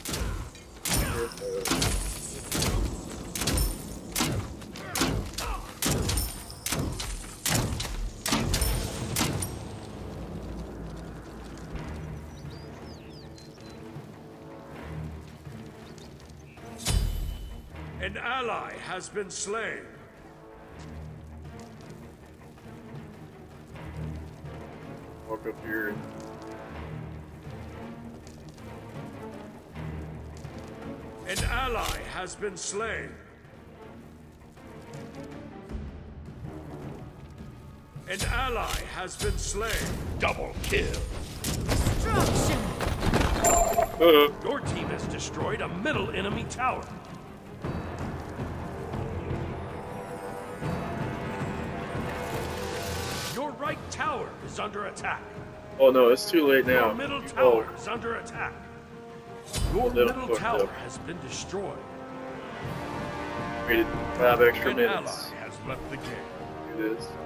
An ally has been slain. Walk up here and An ally has been slain. An ally has been slain. Double kill. Destruction! uh, Your team has destroyed a middle enemy tower. Your right tower is under attack. oh no, it's too late now. Your middle tower Oh, is under attack. Your They'll middle fuck tower up. has been destroyed. waited five extra An minutes. ally has left the game. Do this.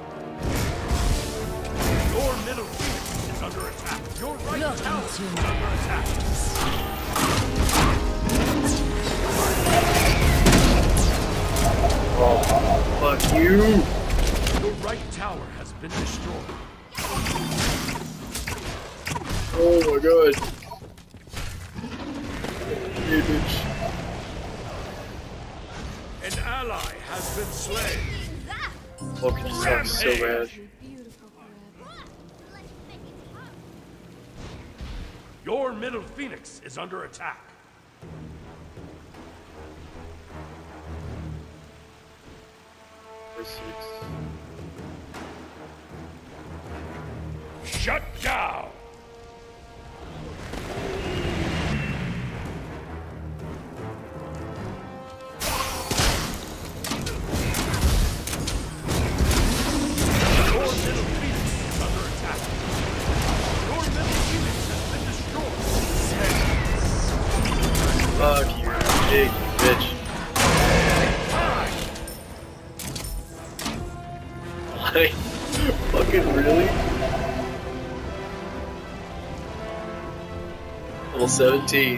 Your middle phoenix is under attack. Your right Look tower into is my under attack. Oh, fuck you! Your right tower has been destroyed. Oh my god. Hey, bitch. An ally has been slain. Loki sucks so bad. Rampage. Beautiful forever. Your middle phoenix is under attack. This is- Shut down. Your middle phoenix is under attack. Your middle phoenix has been destroyed. Fuck you, big bitch. Like, fucking really? Level seventeen.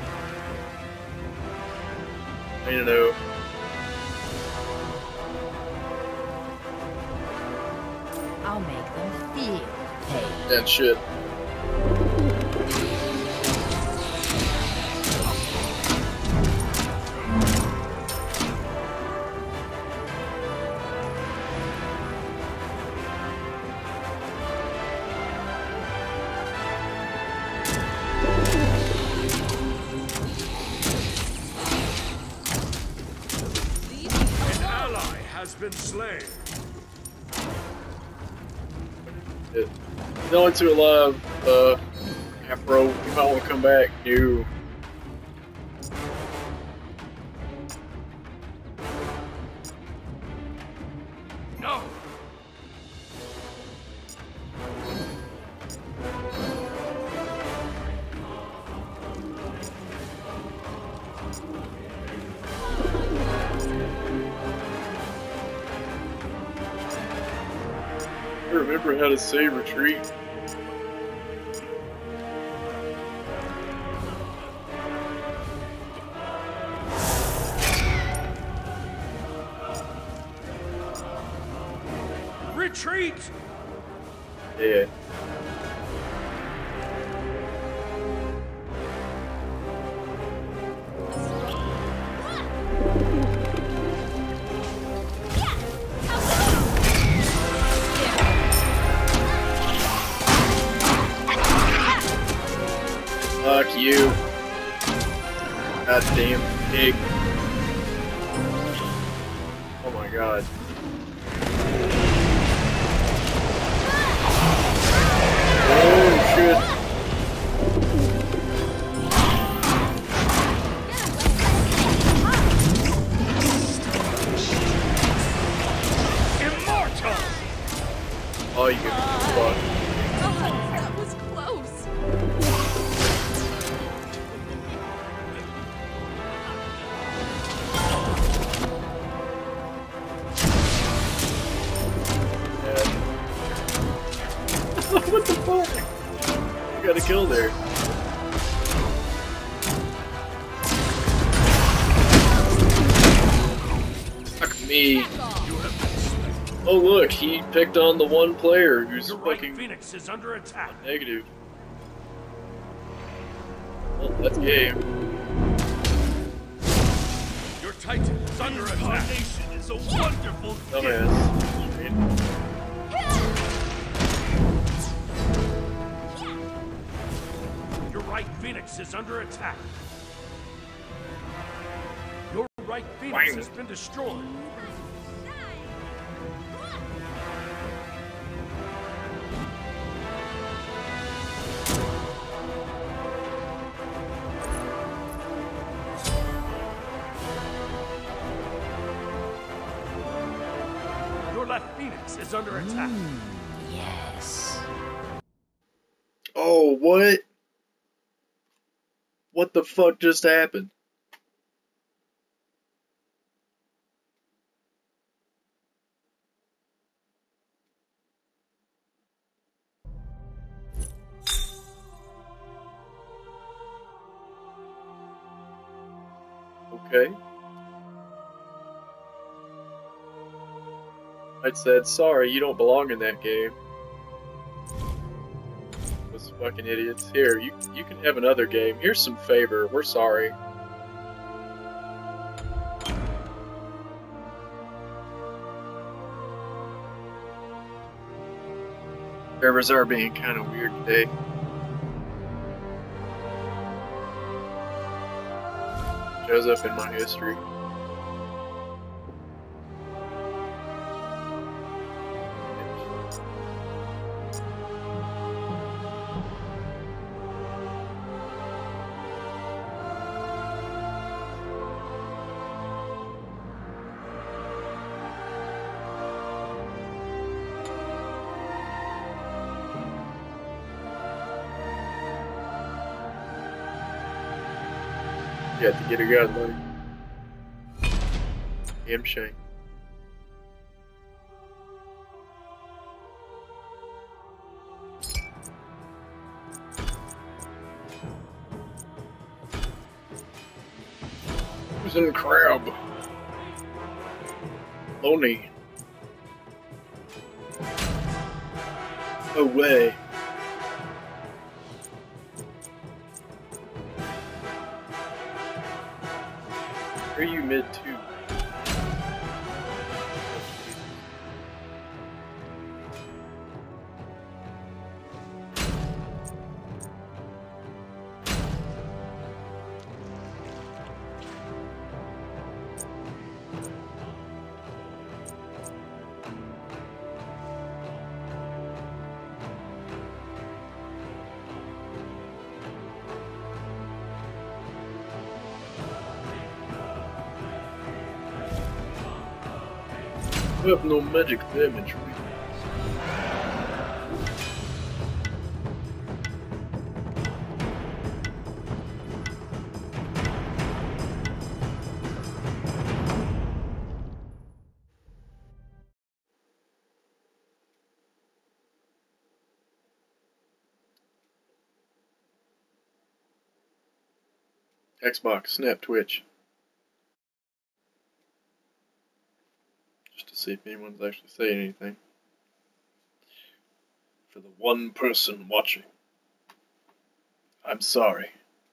I don't know. I'll make them feel pain. That shit. An ally has been slain. It. The only two alive, uh, Afro, you might want to come back. You. No. I remember how to say retreat. retreat! Yeah. Fuck you. Goddamn pig. Oh my god. Oh shit. Immortal! Oh, you get fucked. God, that was close. What the fuck? You got a kill there. Fuck me. Oh look, he picked on the one player who's Your right fucking Phoenix is under attack. negative. Well, that's game. Your Titan is under attack. Is a wonderful Dumbass. Your right Phoenix is under attack. Your right Phoenix Bang. has been destroyed. Your left Phoenix is under attack. Yes. Oh, what? What the fuck just happened? Okay. I said, sorry, you don't belong in that game. Those fucking idiots. Here, you you can have another game. Here's some favor. We're sorry. Servers are being kind of weird today. Shows up in my history. You have to get a gun, like. Damn shame. Who's in crab? Lonely. Away. Are you mid two? I have no magic damage. Xbox, Snap, Twitch. Just to see if anyone's actually saying anything. for the one person watching. I'm sorry.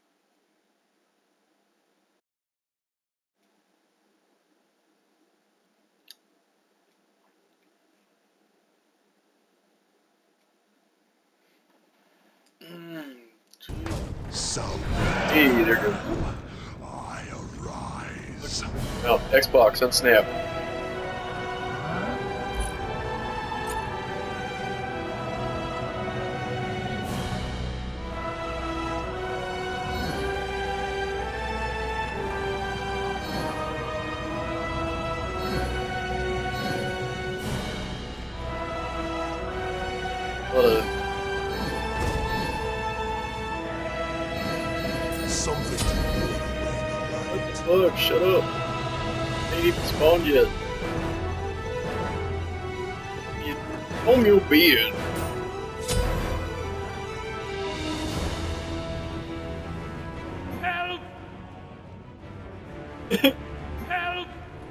Mm. So Hey, there goes. I arise. Oh, Xbox, unsnap. What a Something to put away the light. Look, shut up. Ain't even spawned yet. You comb your beard. Help! Help!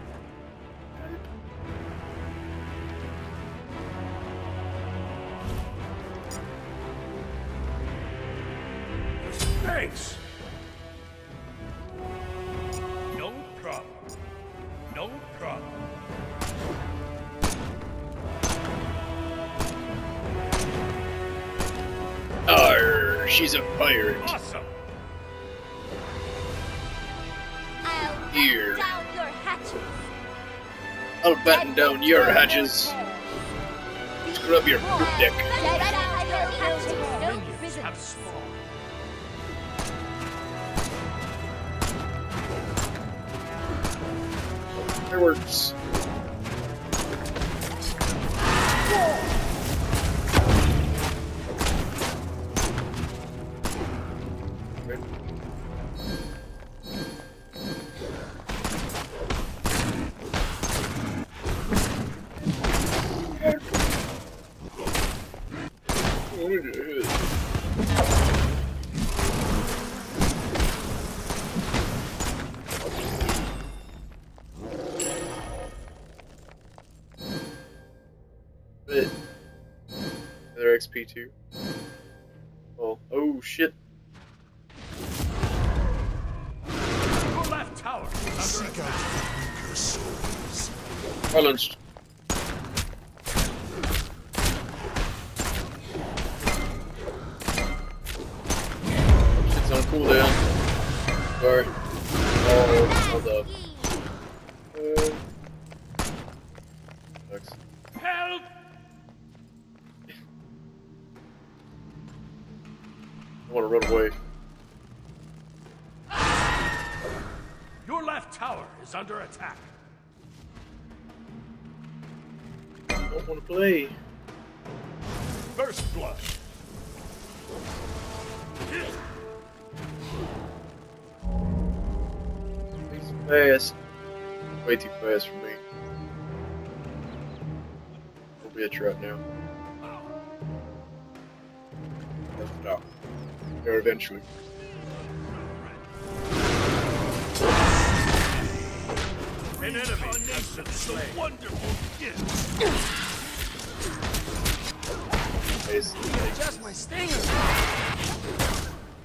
Thanks. No problem. No problem. Arr, she's a pirate. Awesome. I'll Here. batten down your hatches. I'll batten down your hatches. Scrub your poop deck. Batten down your hatches. No Minions prison. have spawned. Fireworks. Bit. Another X P too. Oh, oh shit. Your left tower is under Seek attack. out the weaker souls. Silenced. Shit's on cooldown. Sorry. Oh, hold up. Uh, sucks. Help! I want to run away. Your left tower is under attack. I don't want to play. First blood. He's fast. Way too fast for me. We'll be a trap now. No. Or eventually. An enemy has been slain. Wonderful gift. Basically. Just my stinger.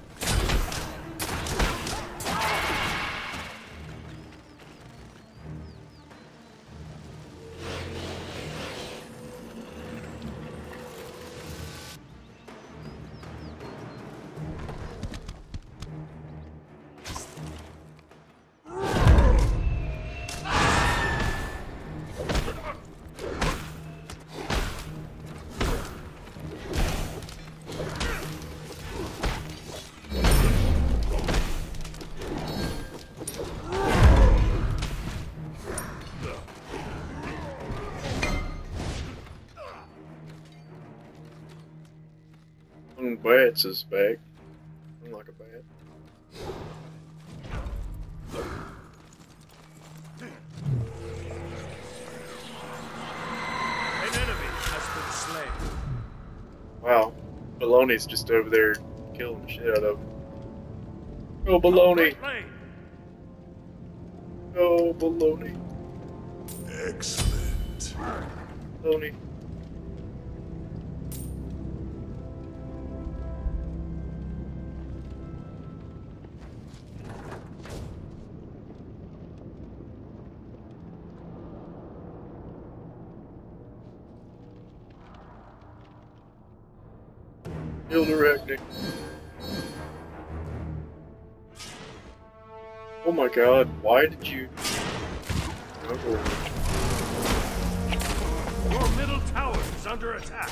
Bats is back. I'm like a bat. An enemy has been slain. Wow. Baloney's just over there killing the shit out of him. Go Baloney! Right lane. Go Baloney! Excellent. Baloney. Kill directing. Oh my god, why did you... Oh. Your middle tower is under attack.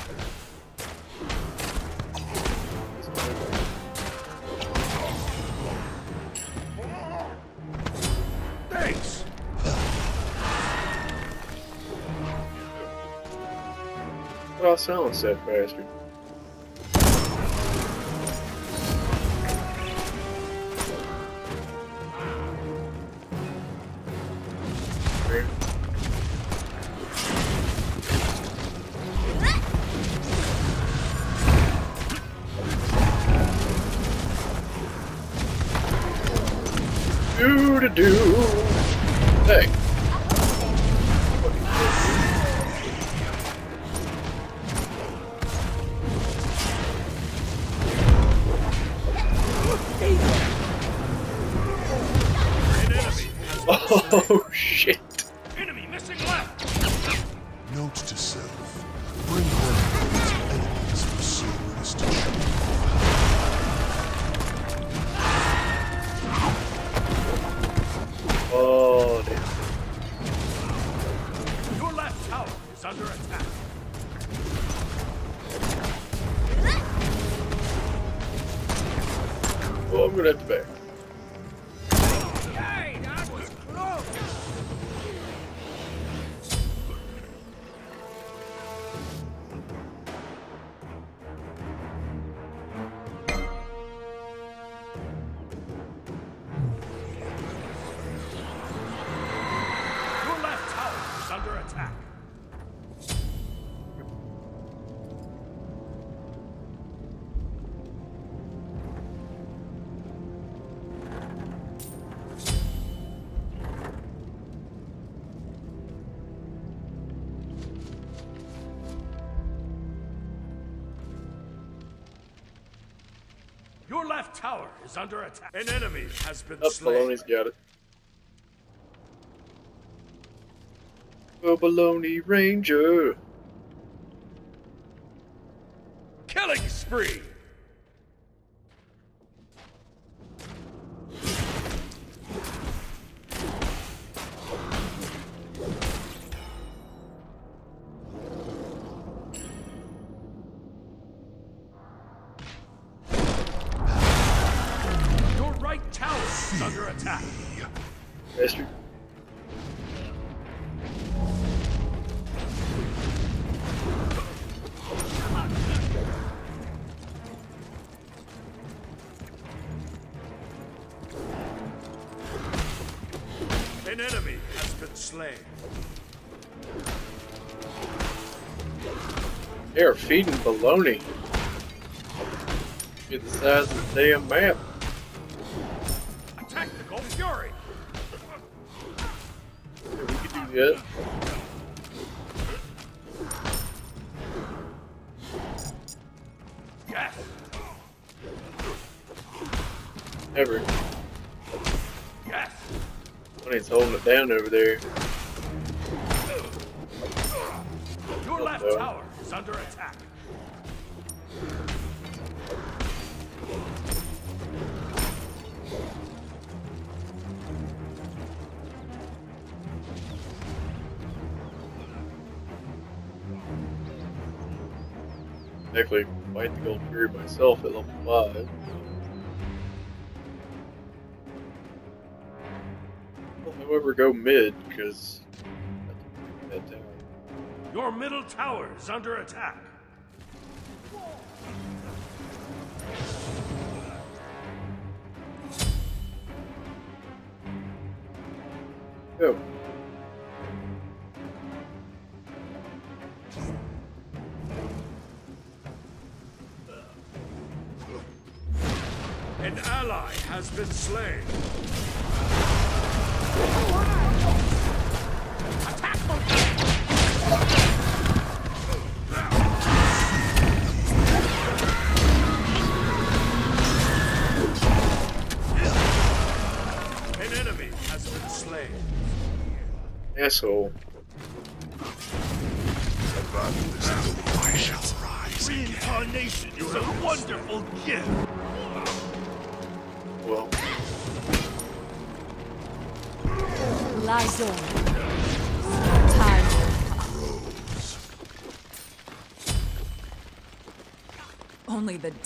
Thanks. Well, I'll silence that bastard. Do to do. Hey. Oh shit. Enemy missing left. Note to self. Bring home those enemies for serious to show. Oh damn. Your left tower is under attack. Well, I'm gonna have to back. Hey, that was close! Your left tower is under attack. Your left tower is under attack. An enemy has been Oh, slain. Baloney's got it. Oh, Baloney Ranger. Killing spree. Your right tower is under attack. Bastard. An enemy has been slain. They are feeding baloney. Get the size of the damn map. A tactical fury. Yeah, we could do that. Yes. Ever. Yes. Baloney's holding it down over there. Your left Uh-oh. tower is under attack. Actually, fight the Gold Fury myself at level five. Well, however, go mid, because that tower. Your middle tower is under attack. Go. An ally has been slain. An enemy has been slain. Asshole. Above this, I shall rise. Reincarnation is a wonderful gift. Well, Lie dormant. Time will come. Only the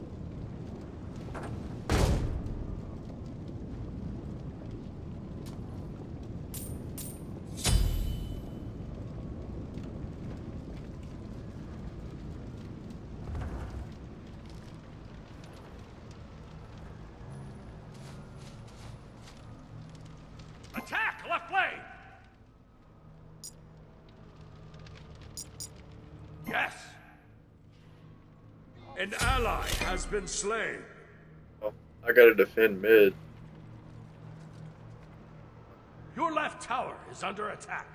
Attack! Left lane! Yes! An ally has been slain. oh, I gotta defend mid. Your left tower is under attack.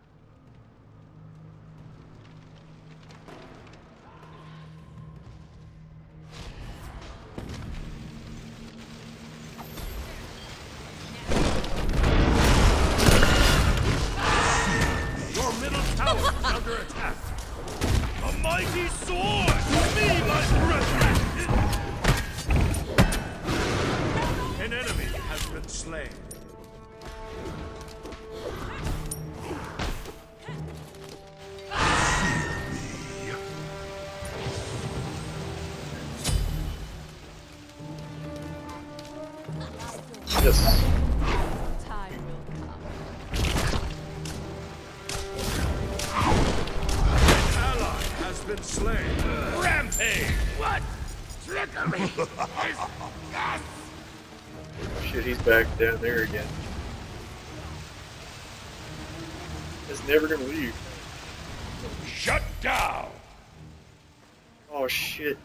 Your middle tower is under attack. A mighty sword! Me, my brethren! An enemy has been slain. Yes. time will come. An ally has been slain. Rampage! What? Trickery is this? Shit, he's back down there again. It's never gonna leave. Shut down! Oh shit.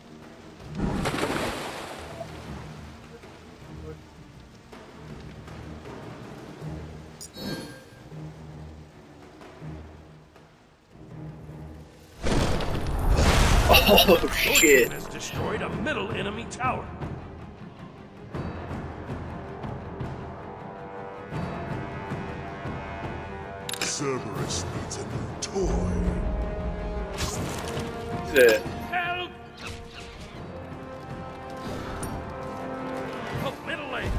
Oh shit. Has destroyed a middle enemy tower. Cerberus needs a new toy. That Help! Oh, middle lane.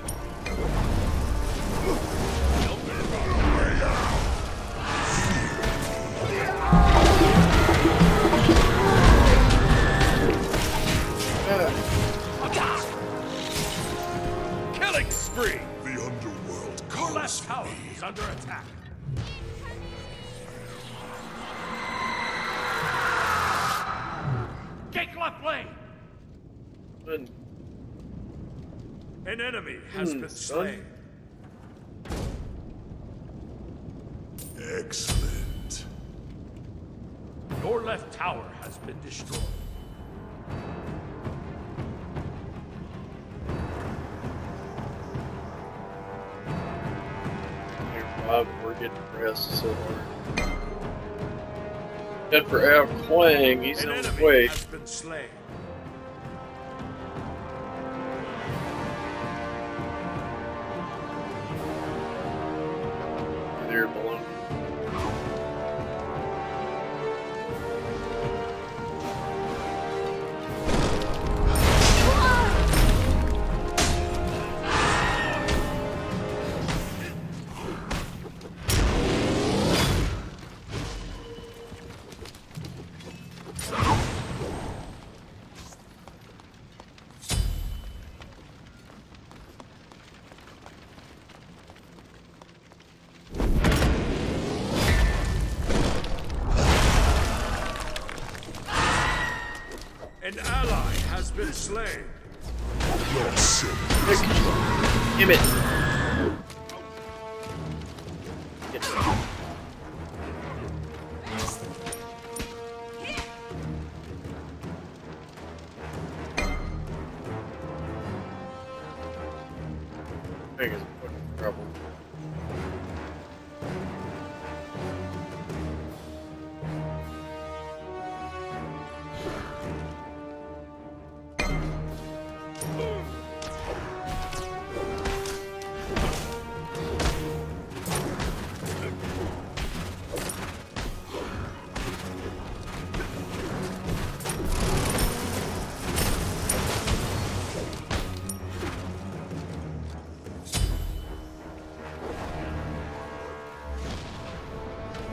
Killing spree. The underworld Your calls left tower me. is under attack. Take left lane. one. An enemy has Hmm, been son. slain. Excellent. Your left tower has been destroyed. Hey, Rob, we're getting pressed so hard. And for Al Quang, he's An on his enemy way. has been slain. There, below. An ally has been slain. Your sin. Damn it. I think it's a fucking problem.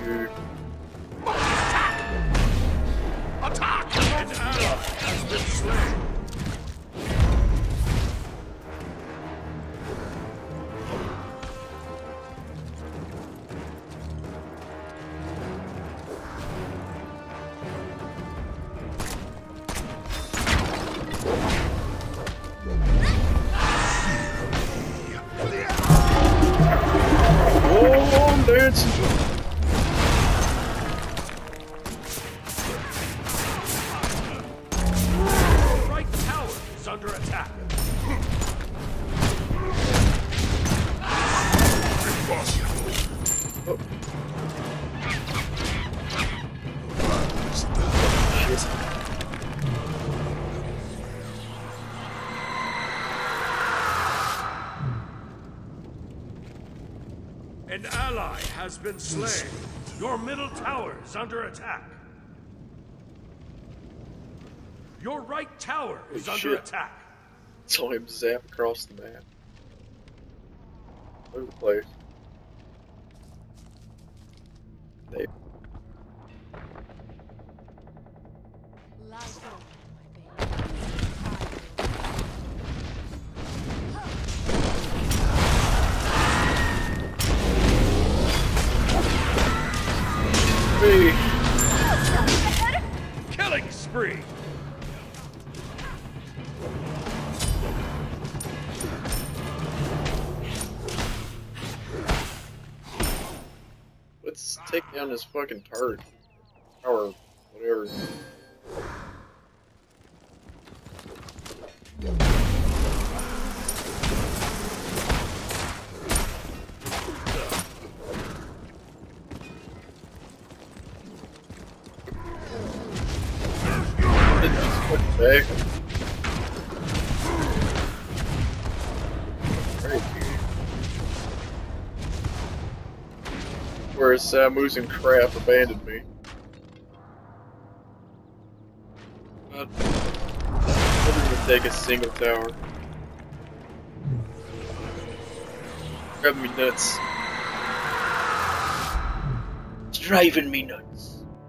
Dude. Attack! An ally has been slain. Oh, I'm dancing. Your right tower is under attack. Oh. Shit. An ally has been slain. Your middle tower is under attack. Your right tower is Holy under shit. attack. Saw him zap across the map. Look at the place. They me. Killing spree. Let's take down this fucking turret. Or whatever. Back. Right. Whereas Samus and crap abandoned me. Not, not even take a single tower. Driving me nuts. It's driving me nuts.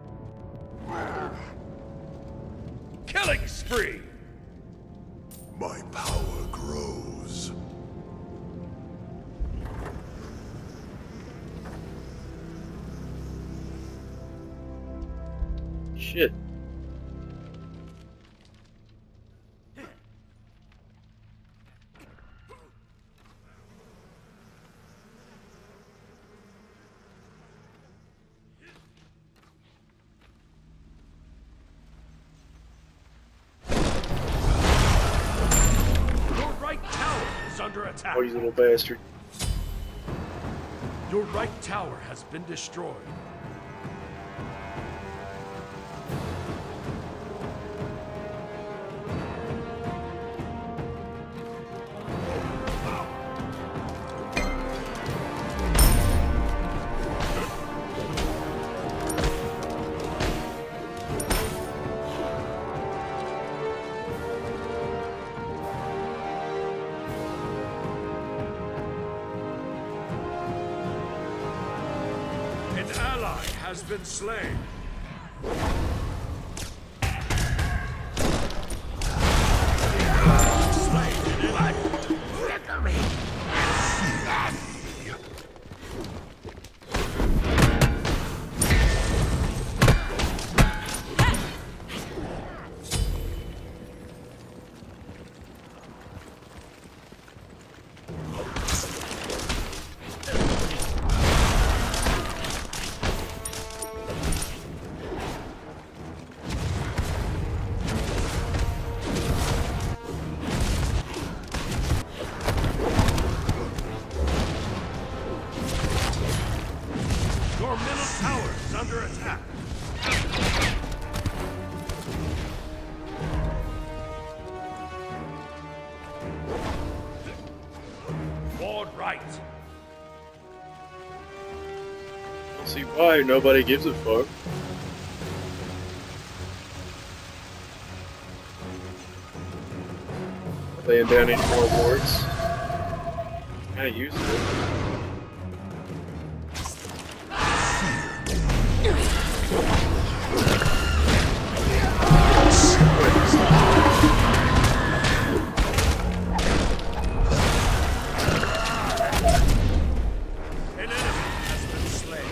Killing spree. My power grows. Shit. Your right tower is under attack. Oh, you little bastard. Your right tower has been destroyed. An ally has been slain. Your middle tower is under attack. Ward right. Don't see why nobody gives a fuck. Laying down any more wards. Kinda used to it. An enemy has been slain.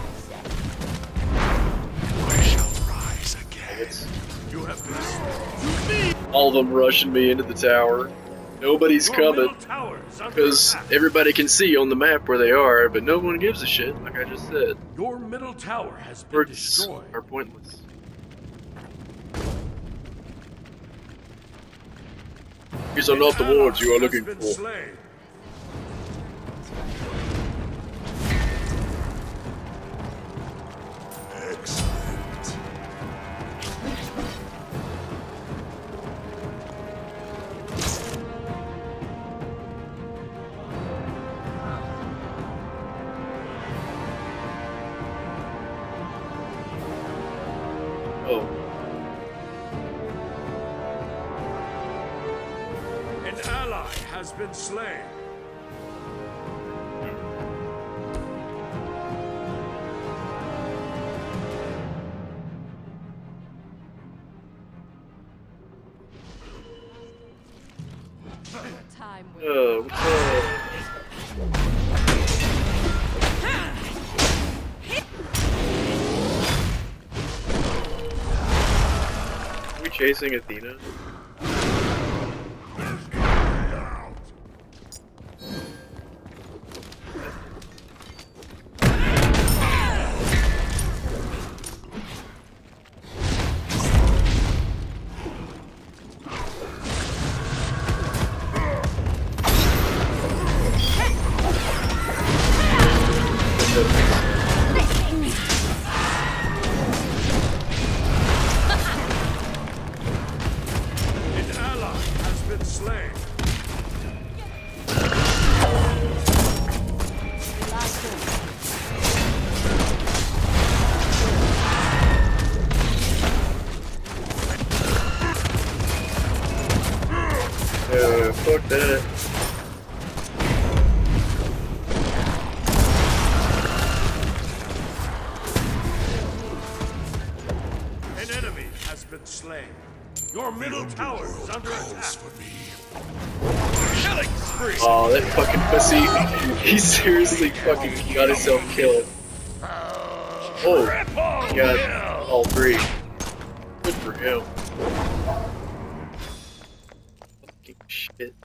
I shall rise again. It's You have been slain. all of them rushing me into the tower. Nobody's Your coming middle tower is under because attack. everybody can see on the map where they are, but no one gives a shit. Like I just said, Your middle tower has been words destroyed. are pointless. These are not the An words you are ally looking has been for. slain. Excellent. Oh, An ally has been slain. Time uh, what's up? Are we chasing Athena? An ally has been slain. Uh, fuck that. An enemy has been slain. Your middle tower is under attack. For me. Killing spree. Oh, that fucking pussy. He seriously fucking got himself killed. Oh, Triple he got kill. all three. Good for him. Fucking shit.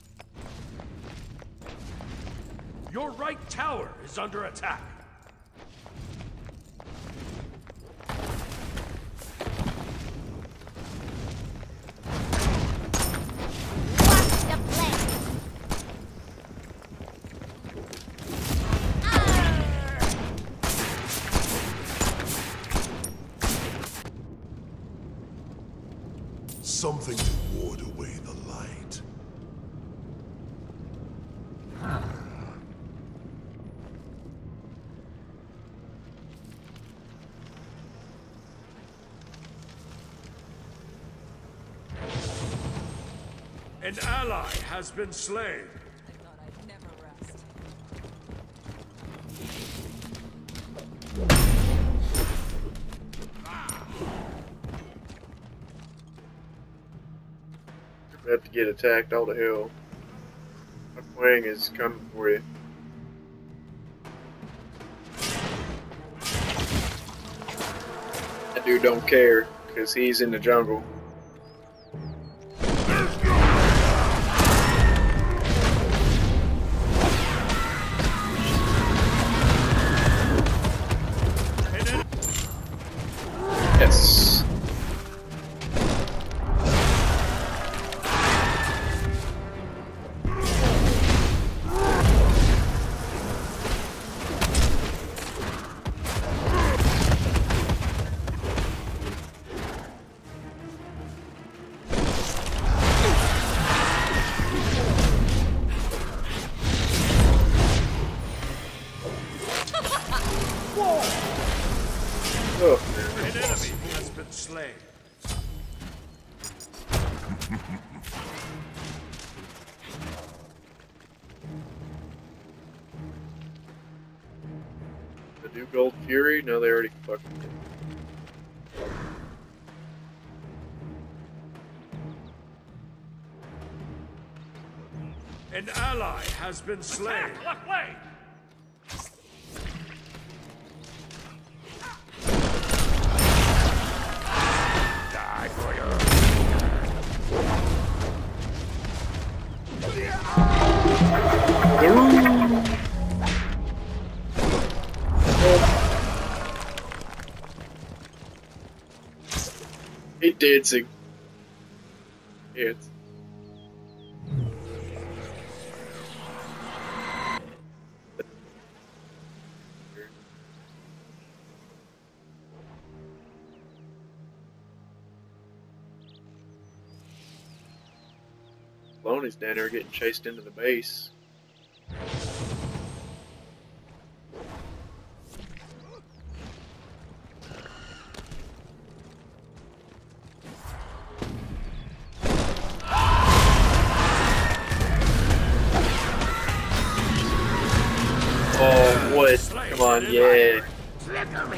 Your right tower is under attack. Watch the blade. Something to ward away the light. An ally has been slain. You're about to get attacked all to hell. My wing is coming for you. That dude don't care, because he's in the jungle. Yes. Oh, An enemy has been slain. do Gold Fury? No, they already fucking did. An ally has been slain. Attack, left way. Die for your. He dancing. It's. Loney's down there getting chased into the base. Oh, what? Come on, yeah. Look at me.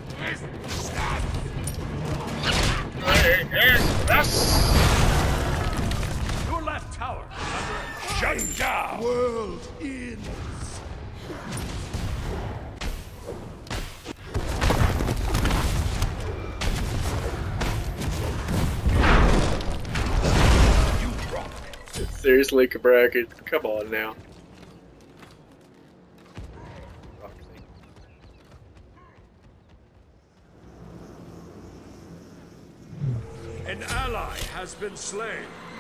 Your left tower is under shut down. World ends. Seriously, Cabracket, come on now. An ally has been slain.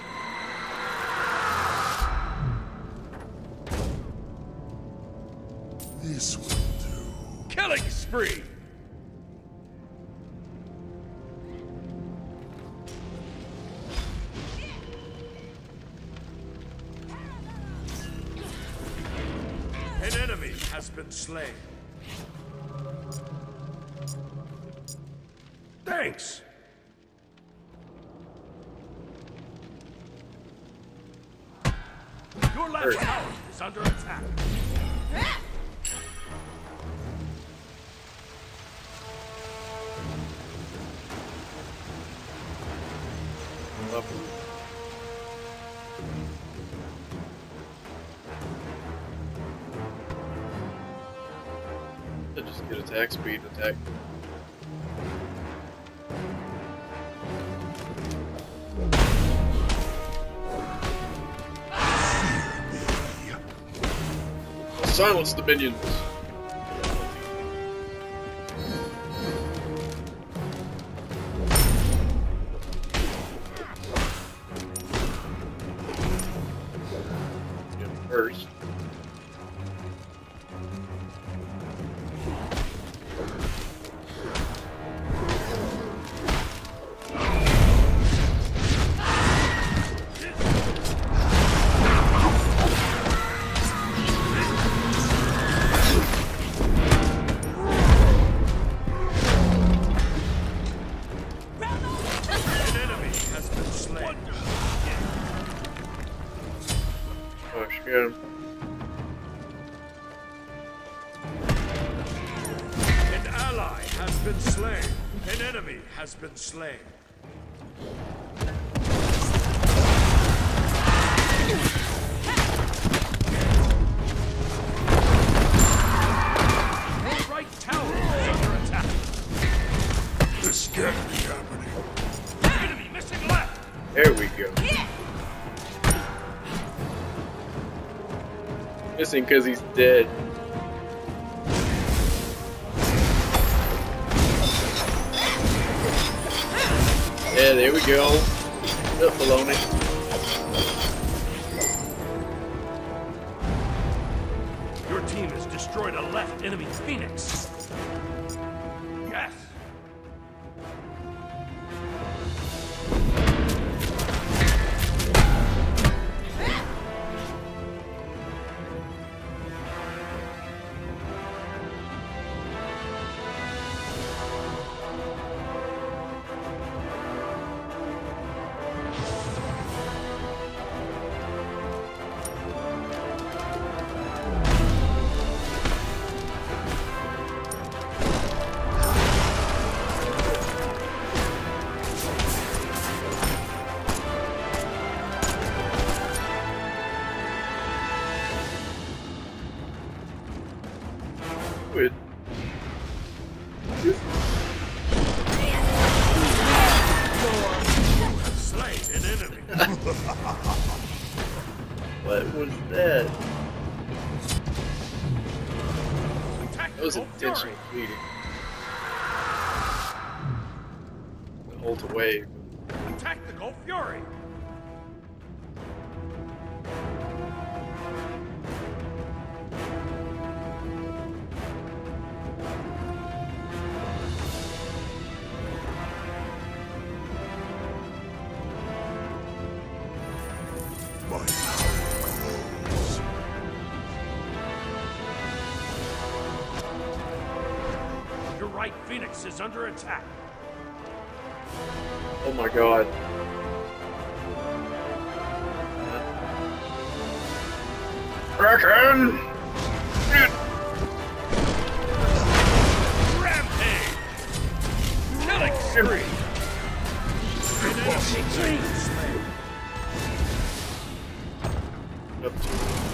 This will do. Killing spree. An enemy has been slain. Thanks. Your left tower is under attack. Just get attack speed and attack. Silence the minions. Get him first. Got him. An ally has been slain. An enemy has been slain. Your right tower is under attack. This can't be happening. Enemy missing left. There we go. Missing because he's dead. Yeah, there we go. Up, baloney. Your team has destroyed a left enemy Phoenix. Yes. What was that? Attack That was the Gold intentional Fury. bleeding. Ult away. Attack the Gold Fury. My power grows. Your right Phoenix is under attack. Oh my god. Kraken! Rampage! Killing spree! An enemy chain slain. Up to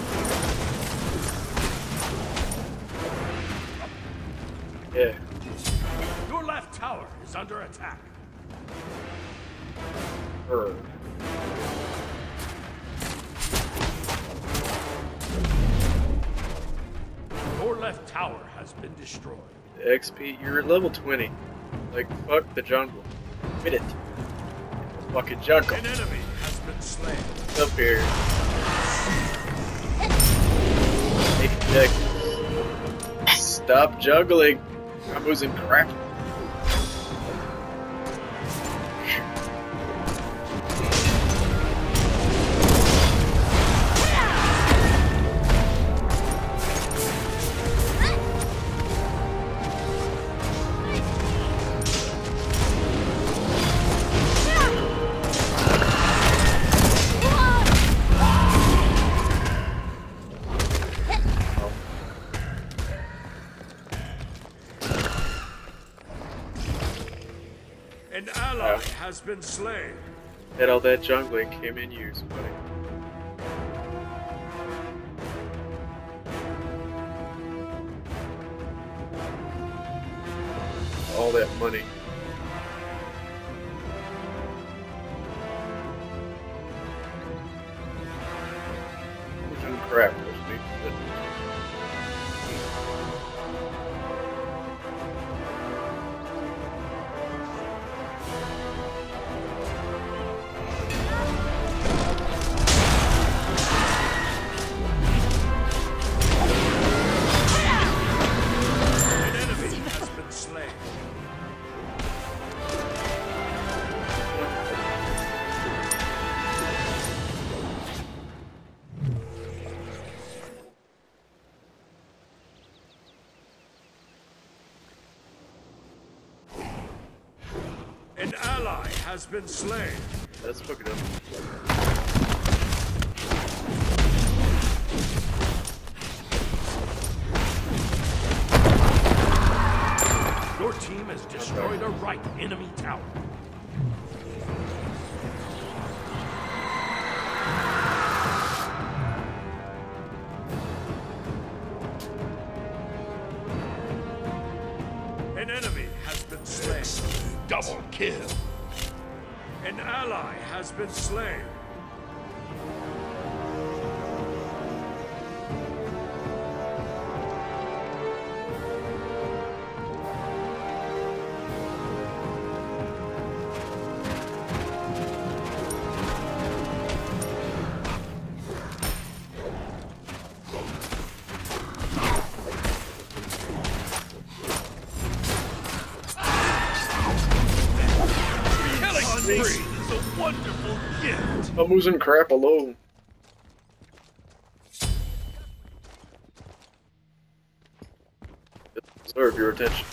Yeah. Your left tower is under attack. Her. Your left tower has been destroyed. X P, you're at level twenty. Like, fuck the jungle. Hit it. Fucking jungle. An enemy has been slain. Up here. Take a deck. Stop juggling. I'm losing crap. An ally has been slain. Had all that jungling came in use, buddy. All that money. Losing crap, which makes it. An enemy has been slain. An ally has been slain. That's fucking up. Your team has destroyed a right enemy tower. An enemy has been slain. Double kill. An ally has been slain. Killing spree is a wonderful gift. I'm losing crap alone. Deserve your attention.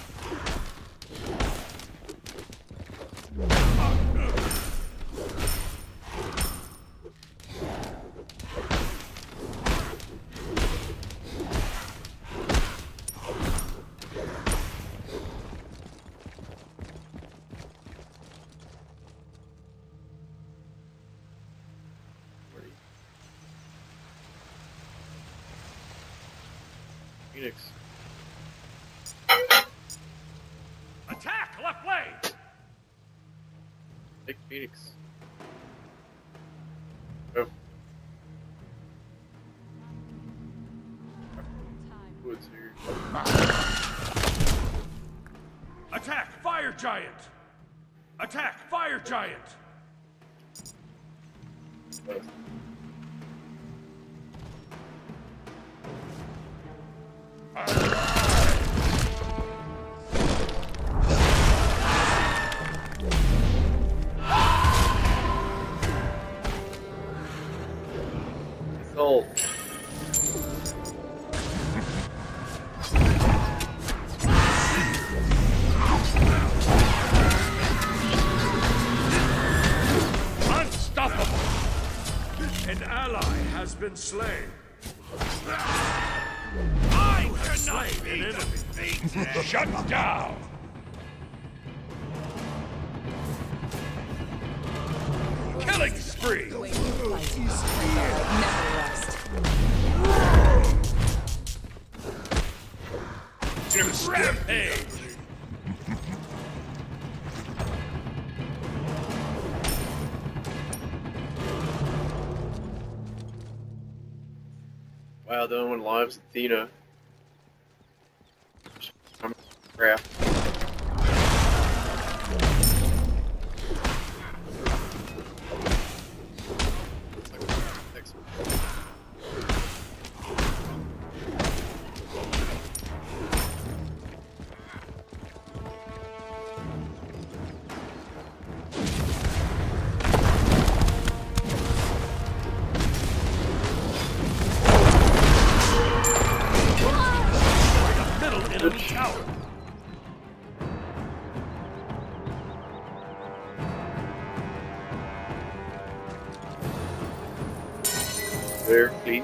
Phoenix. Attack left lane. Take Phoenix. Oh. Attack Fire Giant! Attack Fire Giant! Oh. Unstoppable! An ally has been slain. I cannot be an enemy. Shut down! Killing spree! Never rest. Rampage! Wow, the only one alive is Athena. I'm crap. Enemy tower. There, please.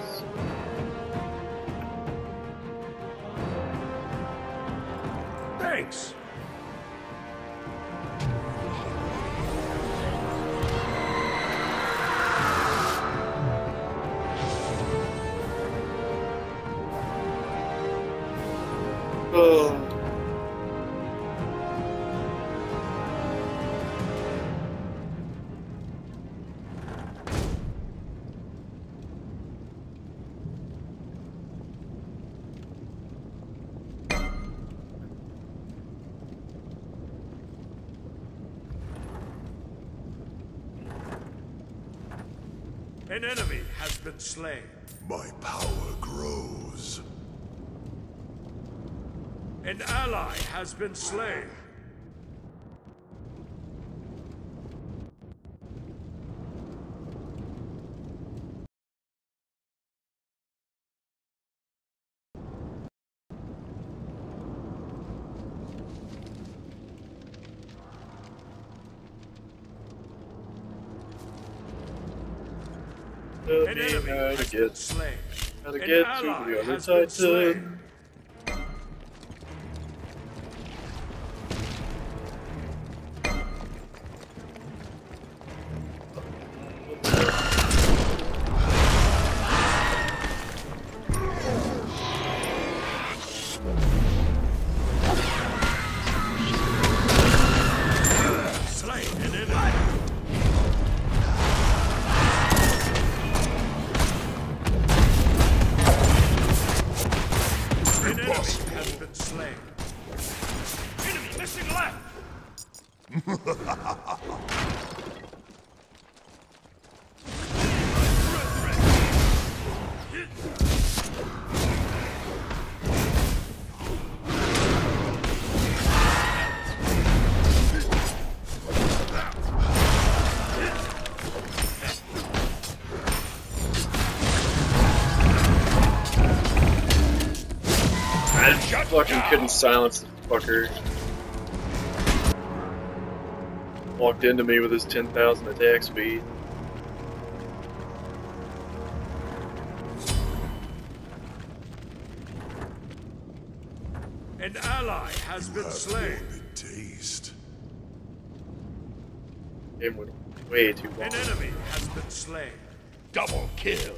Thanks. Oh. An enemy has been slain. My power grows. An ally has been slain. An enemy has been slain. How to An get to ally the other has been side? slain. Slain an enemy. An enemy has been slain. Enemy missing left. I fucking couldn't silence the fucker. Walked into me with his ten thousand attack speed. An ally has been slain. Morbid taste. Game went way too long. An enemy has been slain. Double kill.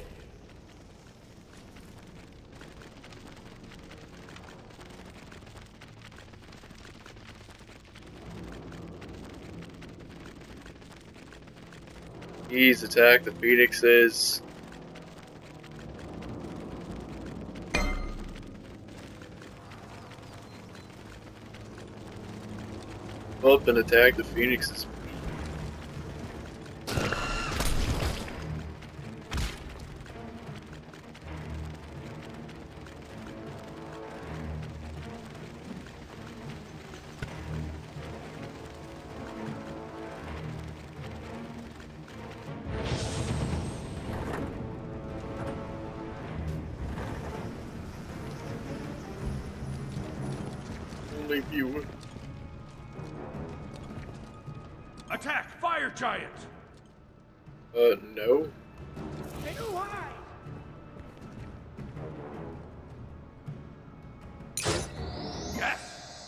He's attacked the Phoenixes. up and attack the phoenixes. Only few. Attack, fire giant! Uh, no. Yes!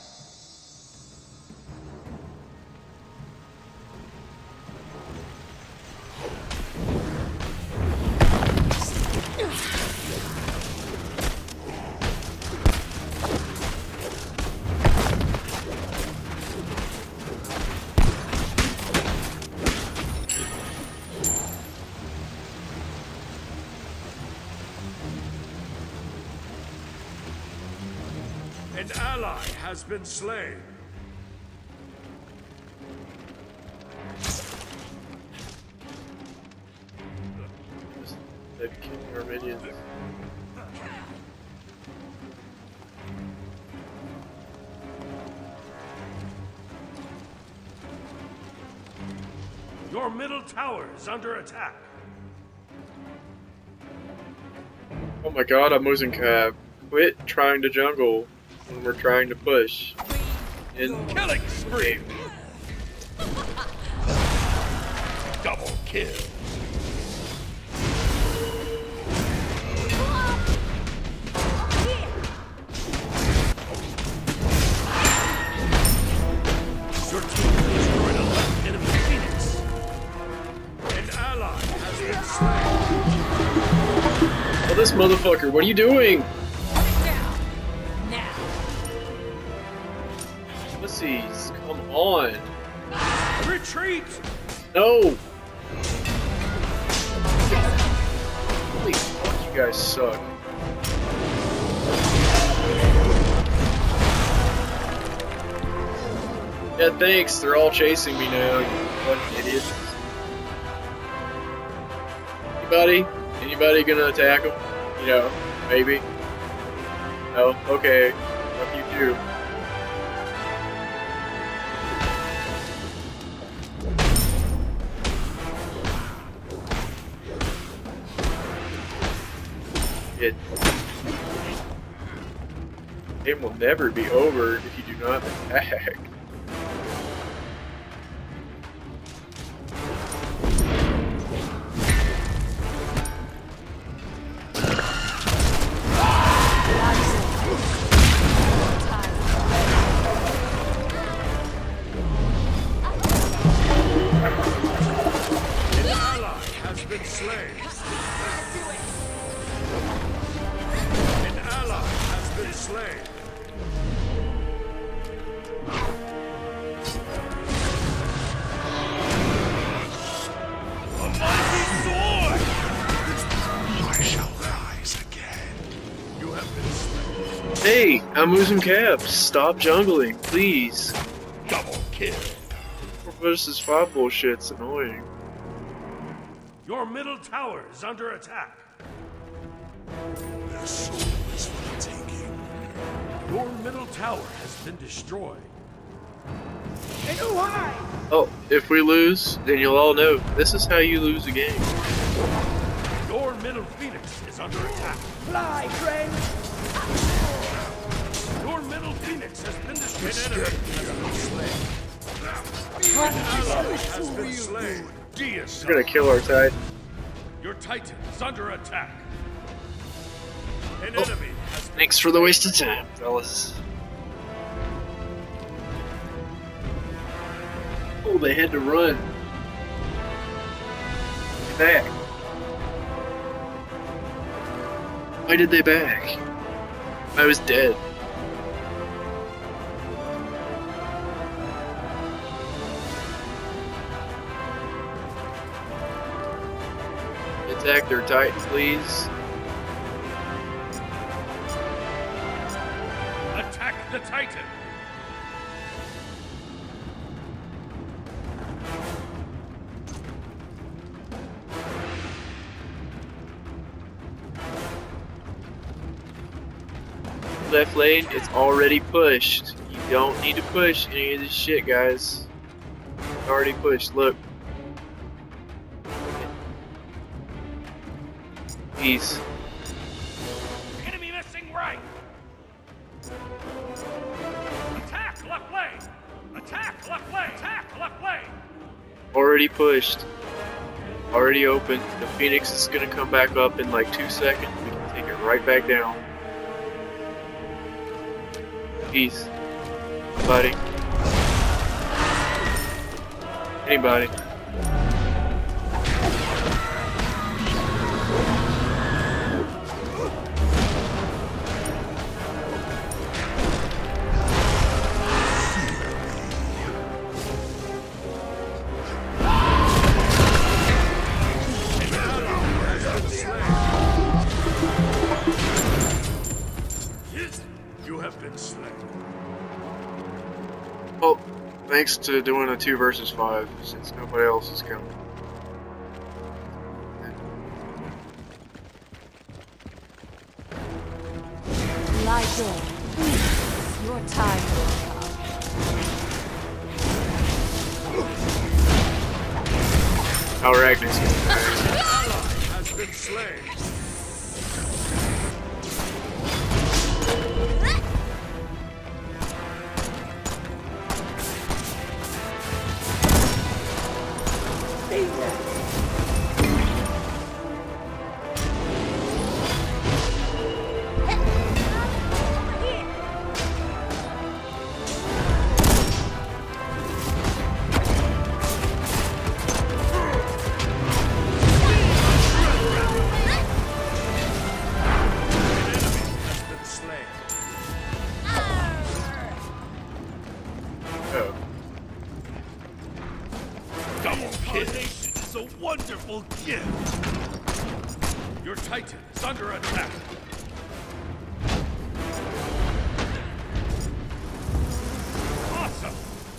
An ally has been slain. They're killing our minions. Your middle tower is under attack. Oh my god, I'm losing cap. Quit trying to jungle when we're trying to push. In Killing spree! Double kill. Your team destroyed a left enemy phoenix. An ally has been slain. Oh, this motherfucker, what are you doing? Now. Pussies, come on. Retreat! No! Holy fuck, you guys suck. Yeah, thanks, they're all chasing me now, you fucking idiots. Anybody? Anybody gonna attack them? You know, maybe? No? Okay. Fuck you too. It game will never be over if you do not attack. An ally has been slain. An ally has been slain. A mighty sword! I shall rise again. You have been slain. Hey, I'm losing caps. Stop jungling, please. Double kill. four versus five bullshit's annoying. Your middle tower is under attack. Their soul is for the taking. Your middle tower has been destroyed. Oh, if we lose, then you'll all know this is how you lose a game. Your middle phoenix is under attack. Fly, friend! Your middle phoenix has been destroyed. An enemy has been slain. An ally has been slain. Deus. We're gonna kill our Titan. Your titan is under attack. An Oh, enemy has been Thanks for the waste of time, fellas. Oh, they had to run. Back. Why did they back? I was dead. Attack their Titan, please. Attack the titan. left lane, it's already pushed. You don't need to push any of this shit, guys. It's already pushed, look. Peace. Enemy missing right. Attack left lane. Attack left lane. Attack left lane. Already pushed. Already open. The Phoenix is gonna come back up in like two seconds. We can take it right back down. Peace. Buddy. Anybody. You have been slain. Well, thanks to doing a two versus five, since nobody else is coming. Lie dead. Please, your time will come. Our Agnes. Has been slain. Coordination is a wonderful gift. Your Titan is under attack. Awesome.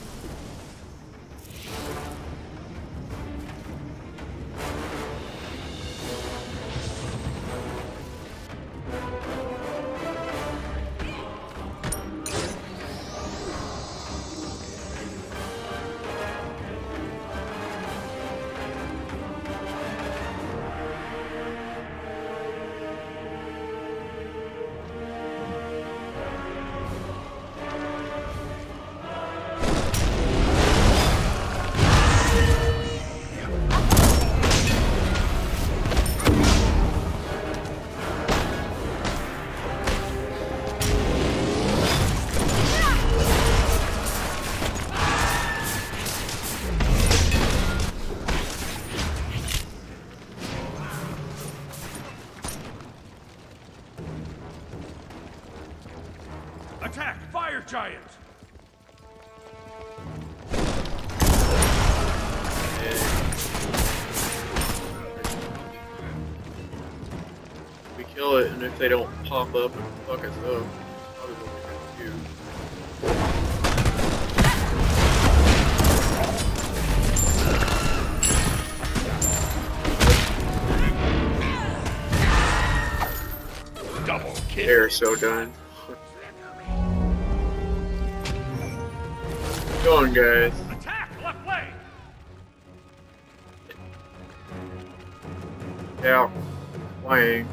Attack! Fire Giant! We kill it, and if they don't pop up and fuck us up, probably what we're gonna do. Double kill! They're so done. Go on, guys. Attack! Left lane! Yeah, flying.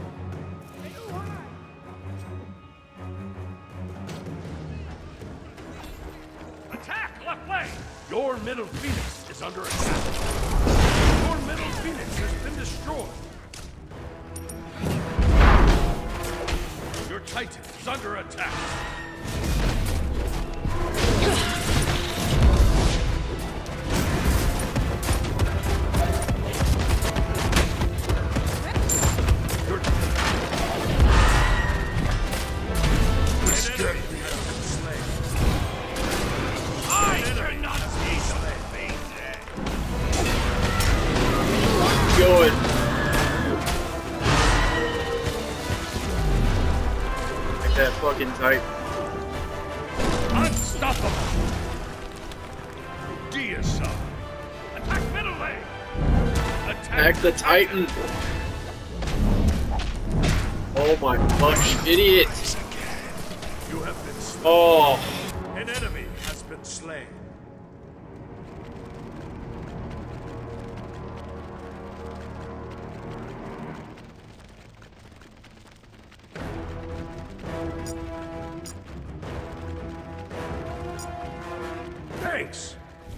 Attack! Left lane! Your middle Phoenix is under attack. Your middle Phoenix has been destroyed. Your Titan is under attack. Your Let's get it. I cannot easily be dead. Going. Like that fucking Titan. Unstoppable. Deicide. Attack middle lane. Attack the Titan. Oh my fucking idiot. Oh. An enemy has been slain. Thanks.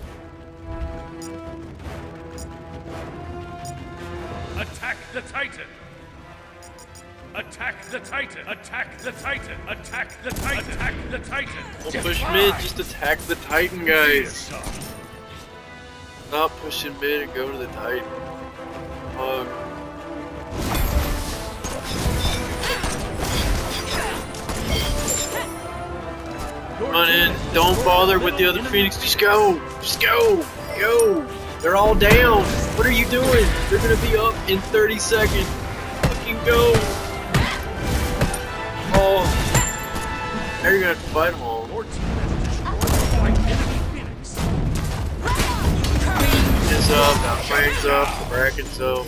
Attack the Titan. Attack the Titan. Attack the Titan. Attack the Titan. Attack the Titan. Don't push mid, just attack the Titan, guys. Stop pushing mid and go to the Titan. Um, come on in. Don't bother with the other Phoenix. Just go. Just go. Go. They're all down. What are you doing? They're gonna be up in thirty seconds. Fucking go. Oh. Now you're gonna have to fight them all. Your team has destroyed my enemy Phoenix. Is up, the Frank's up, the Bracken's up.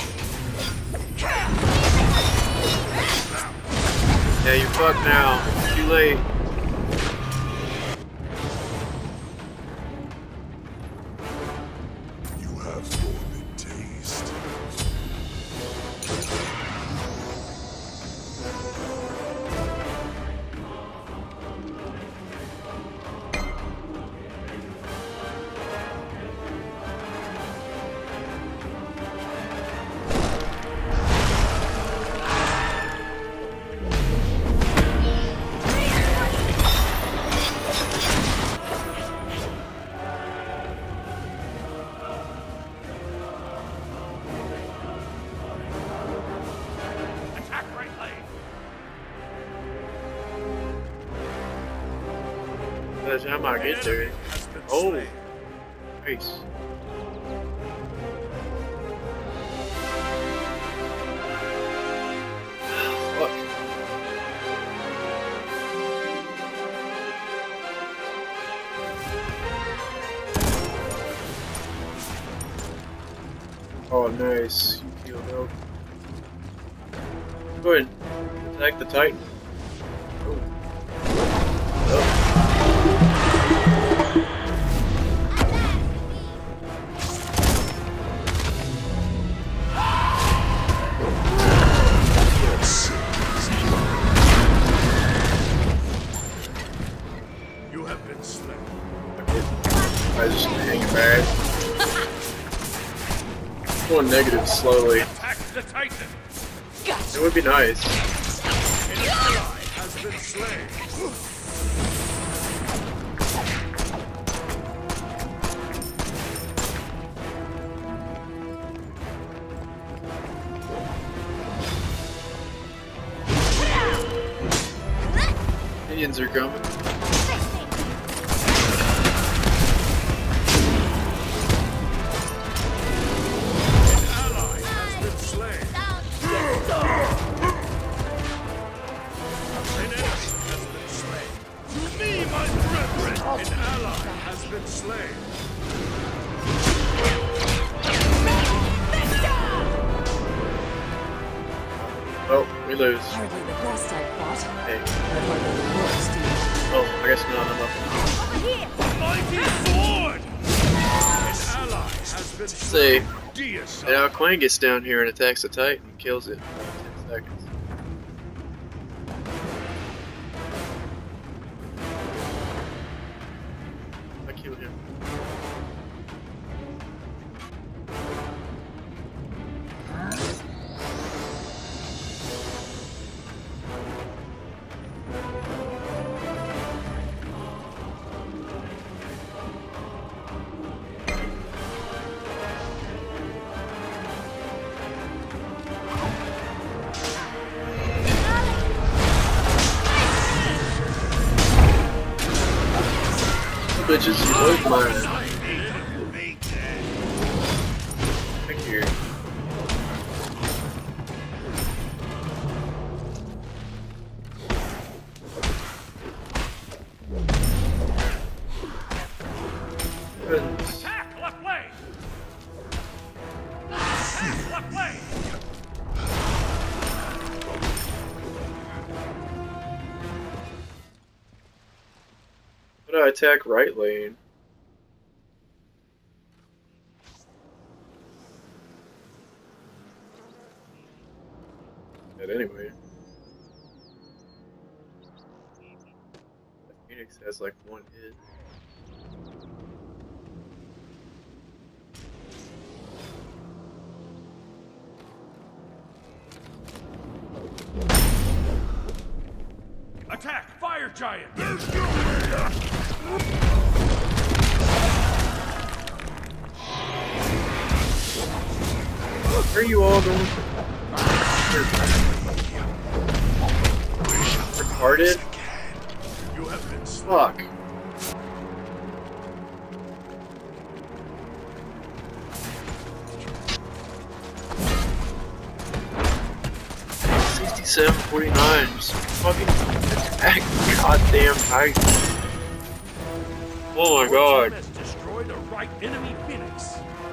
Yeah, you're fucked now. Too late. You have morbid taste. Attack right lane. By the time I get there, Has been oh, slain. nice. Fuck. Oh, nice. You killed out. Go ahead. Attack the Titan. Oh. Oh. You have been slain. I just hang back. Going negative slowly. Attack the Titan. It would be nice. An ally has been slain. Minions are coming. An ally has been slain. An enemy has been slain. To me, my brethren, an ally has been slain. Oh, we lose. Hardly the best I fought, Hey. but hardly the worst either. Oh, I guess not. I'm up. Mighty sword! An ally has been See, slain. Deicide. now Quang gets down here and attacks the Titan and kills it in about ten seconds. I killed him. Bitches, you both mine. Thank you. Goodness. Attack left lane. Attack left lane. attack right lane. But anyway. Phoenix has like one hit. Attack! Fire giant! Where are you all going? Retarded? You have been Fuck. sixty-seven forty-nine. Just fucking attack. Goddamn tight. Oh my god. has destroyed a right enemy Phoenix.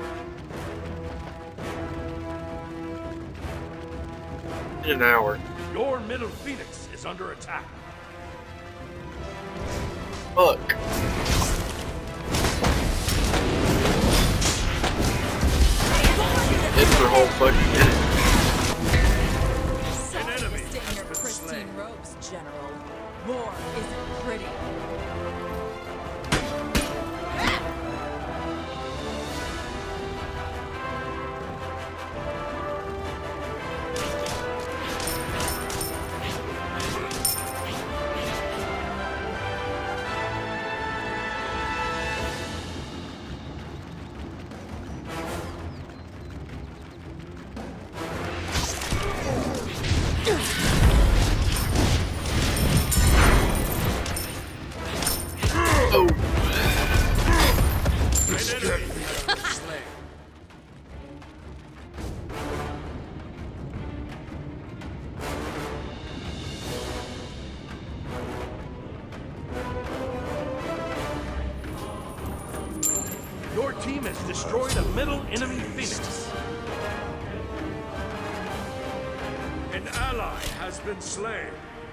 In an hour. Your middle Phoenix is under attack. Fuck. It's their whole fucking minute. An enemy Stay in has your been pristine slain. robes, General. War isn't pretty. Oh. An enemy has been slain. Your team has destroyed a middle enemy Phoenix. An ally has been slain.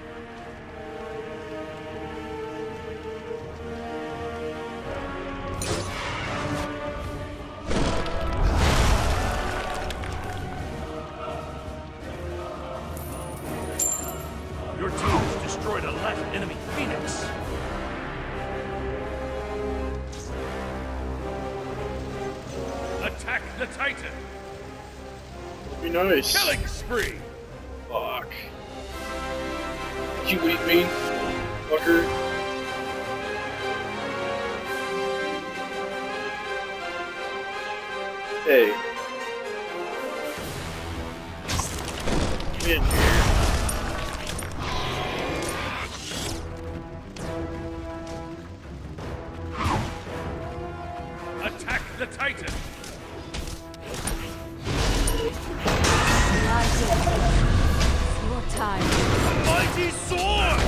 Your team has destroyed a left enemy Phoenix. Attack the Titan. Be nice. Killing spree. Fuck. Did you eat me, fucker? Hey. Get in here. Attack the Titan. I did. Your time. Mighty sword.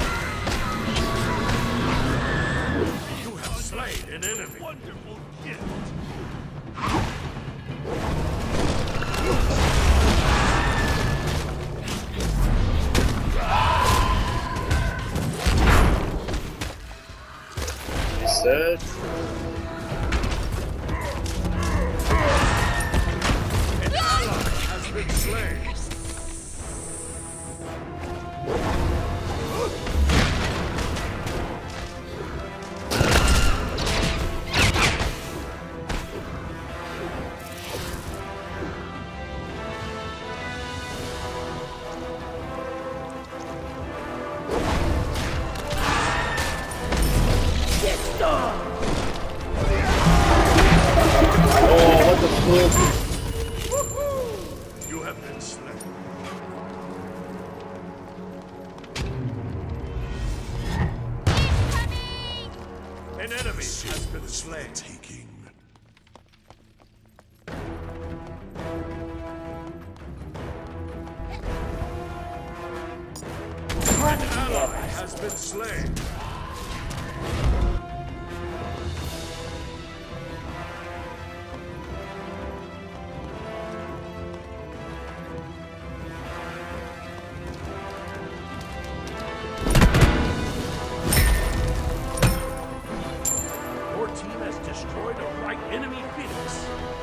You have slain an enemy. Wonderful gift. He's dead. An ally has been slain. Oh, what the fuck? You have been slain. An enemy has been slain. Taking. An ally has been slain. right enemy Phoenix.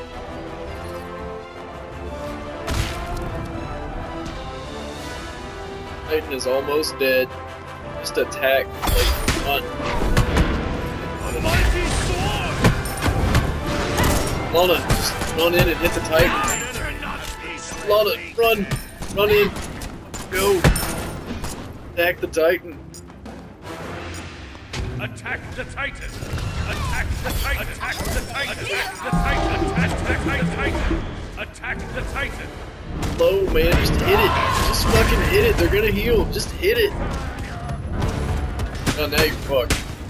Titan is almost dead. Just attack, like, run. Mighty sword! Lana, just run in and hit the Titan. Lana, run! Run in! Go! Attack the Titan. Attack the Titan! Attack the Titan! Attack the Titan! Attack the Titan! Attack the Titan! Attack the Titan! Low, man, just hit it. Just fucking hit it. They're gonna heal. Just hit it. Oh, now you're fucked.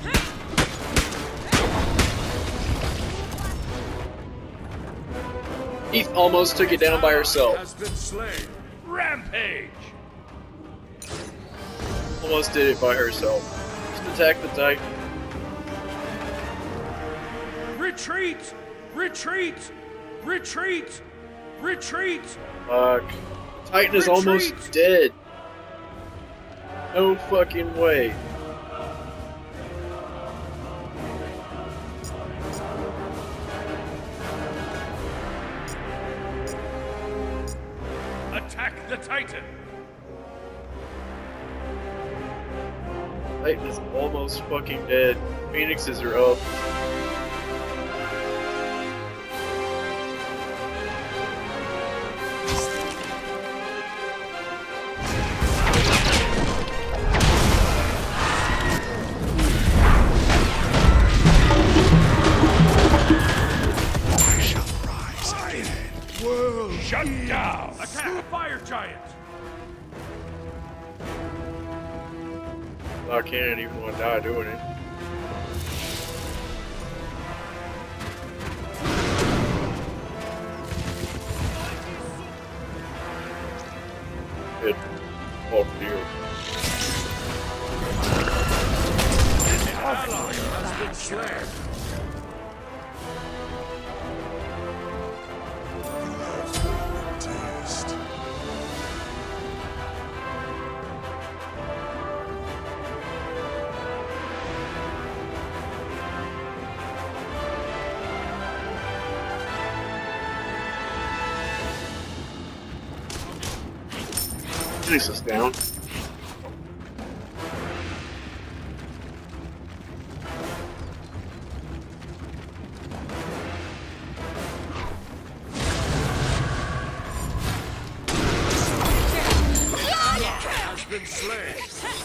Eve almost took it down by herself. Has been slain. Rampage! Almost did it by herself. Just attack the Titan. Retreat! Retreat! Retreat! Retreat! Fuck. The Titan is almost Retreat! dead. No fucking way. Attack the Titan! Titan is almost fucking dead. Phoenixes are up. Shut down! Attack Fire Giant! I can't even want to die doing it. Good. Walk deal. An ally has been slain. Taste. Finish us down. Has been slain.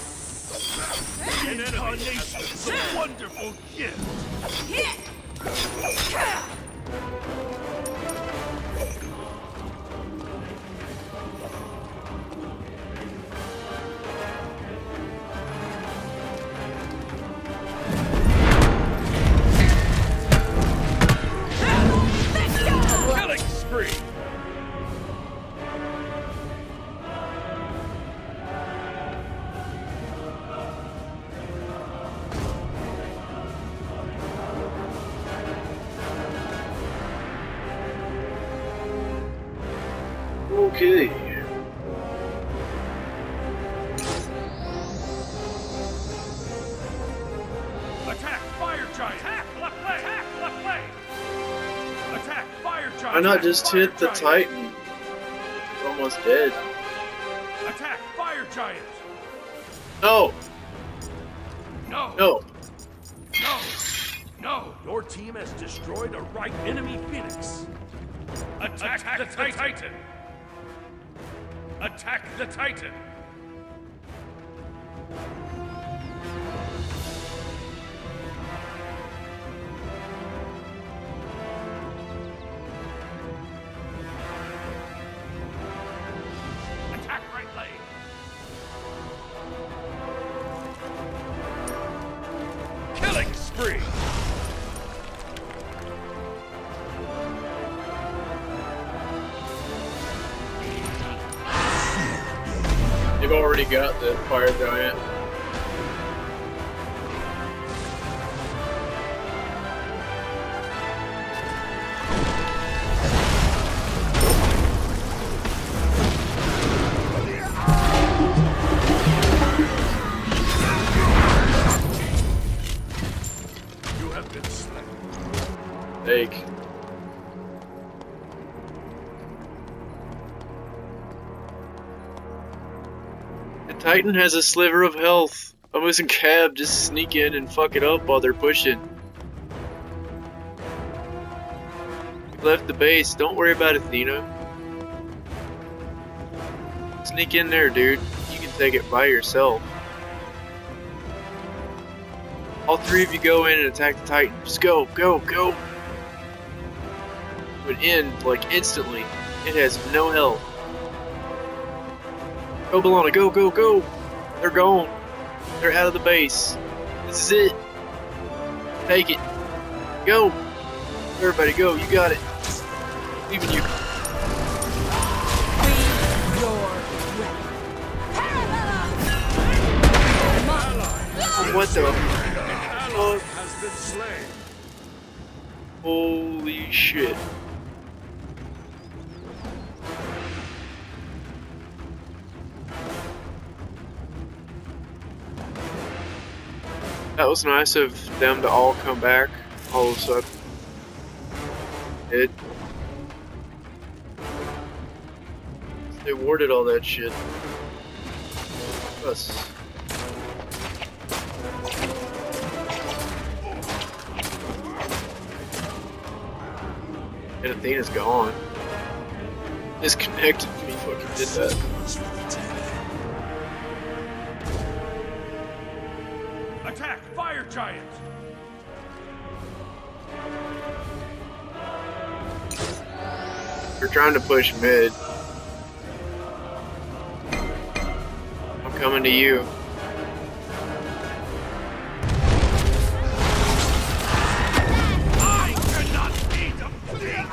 An enemy has been a wonderful gift. Killing spree. Okay. Attack Fire Giant. Attack left leg. Attack left leg. Attack Fire Giant. Why not just Fire hit the Giant. Titan? It's almost dead. Attack Fire Giant. No! No. No! No. No. Your team has destroyed a right enemy Phoenix. Attack, Attack the, the Titan. Titan. Attack the Titan. Attack right leg. Killing spree. They've already got the fire giant. mistake. The Titan has a sliver of health. I'm losing Cab, just sneak in and fuck it up while they're pushing. We left the base, don't worry about Athena. Sneak in there, dude. You can take it by yourself. All three of you go in and attack the Titan. Just go, go, go! It would end, like, instantly. It has no health. Go, Bellona, go, go, go! They're gone. They're out of the base. This is it. Take it. Go! Everybody go, you got it. Even you. What the fuck? Has been slain. Holy shit. That was nice of them to all come back all of a sudden. It. They warded all that shit. Us. And Athena's gone. Disconnected me, fucking did that. Attack! Fire giant! They're trying to push mid. I'm coming to you. I cannot be defeated!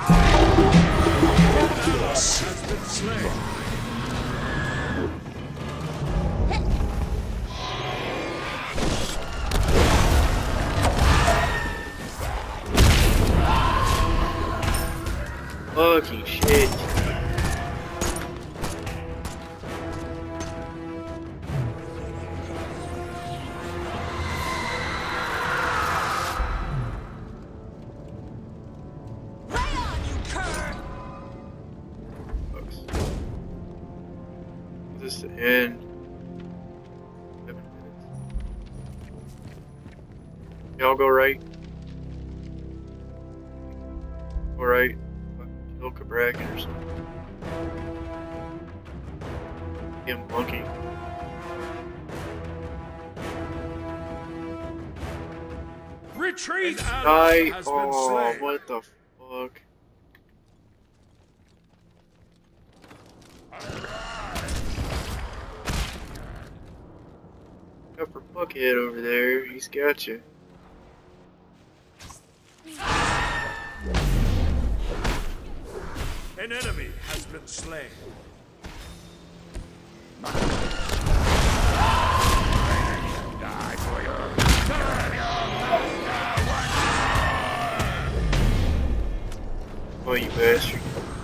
Has been slain. Fucking shit. This is the end. Seven minutes. Y'all go right. Go right. Kill Cabragan or something. Him monkey. Retreat! Die! Has been Oh, slain. what the fuck? Got for Buckhead over there. He's got you. An enemy has been slain. Die for your... Oh, you bastard.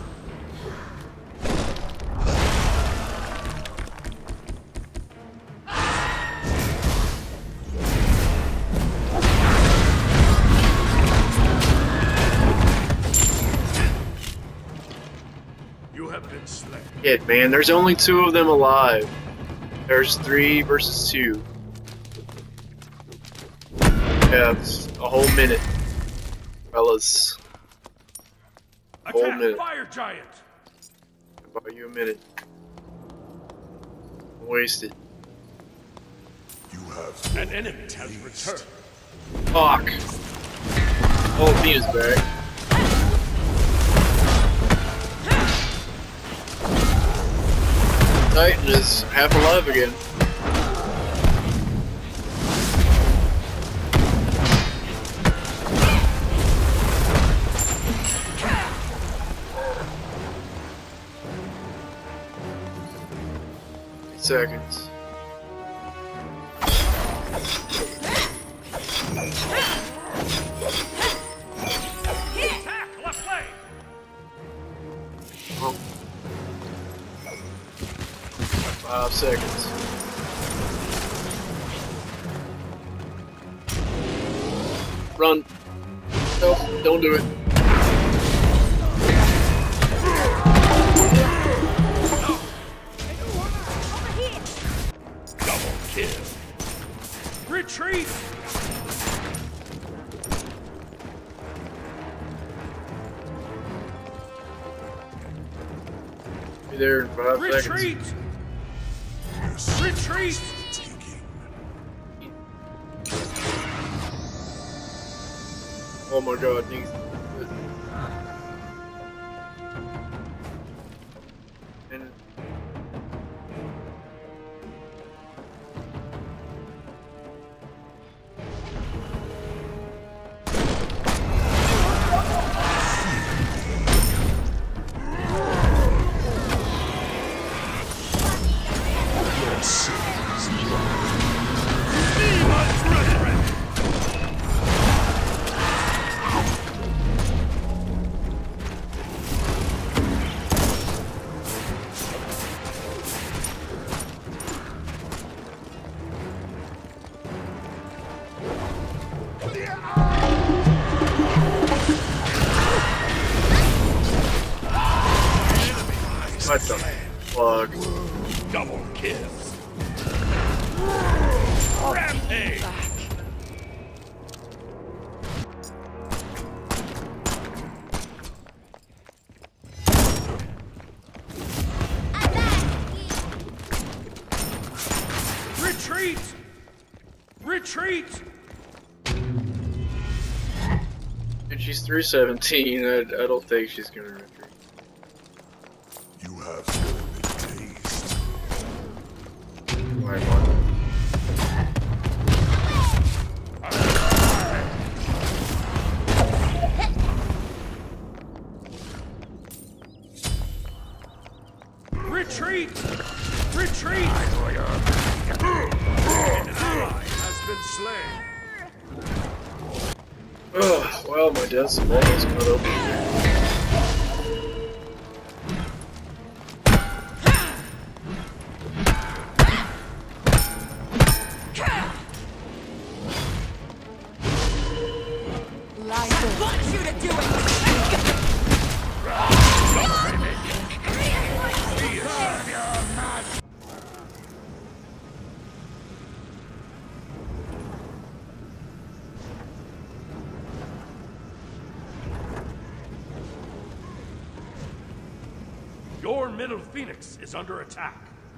You have been slain. Shit, man. There's only two of them alive. There's three versus two. Yeah, it's a whole minute, fellas. Whole Attack! minute. Fire giant! I'll buy you a minute. Don't waste it. You have An enemy has returned. Fuck. Oh, Athena's back. Titan is half alive again. Eight seconds. Attack! Left lane! Oh. Five seconds. Run. Nope, don't do it. Be there in five Retreat! seconds. Retreat! Oh my god, these. And what the fuck? Double kills. Rampage! Retreat! Retreat! And she's three seventeen. I, I don't think she's gonna retreat. You have no taste. Why not? Retreat! Retreat! An ally has been slain. Oh, well, my death's almost caught up here. I want you to do it! Your middle phoenix is under attack.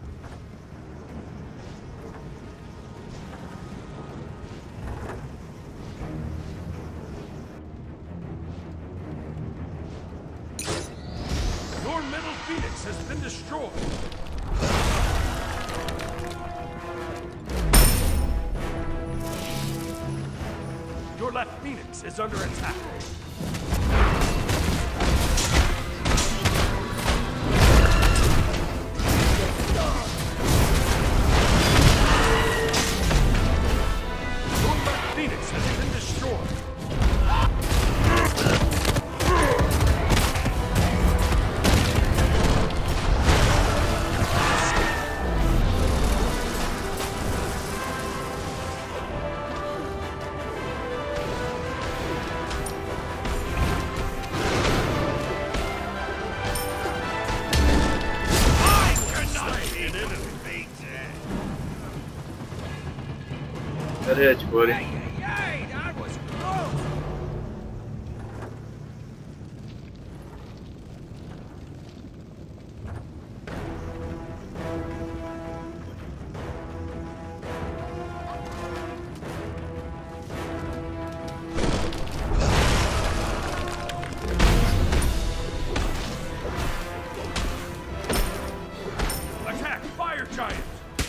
Your middle phoenix has been destroyed. Your left phoenix is under attack. Phoenix has been destroyed. I cannot be an enemy. That hit you, buddy. Attack fire giant.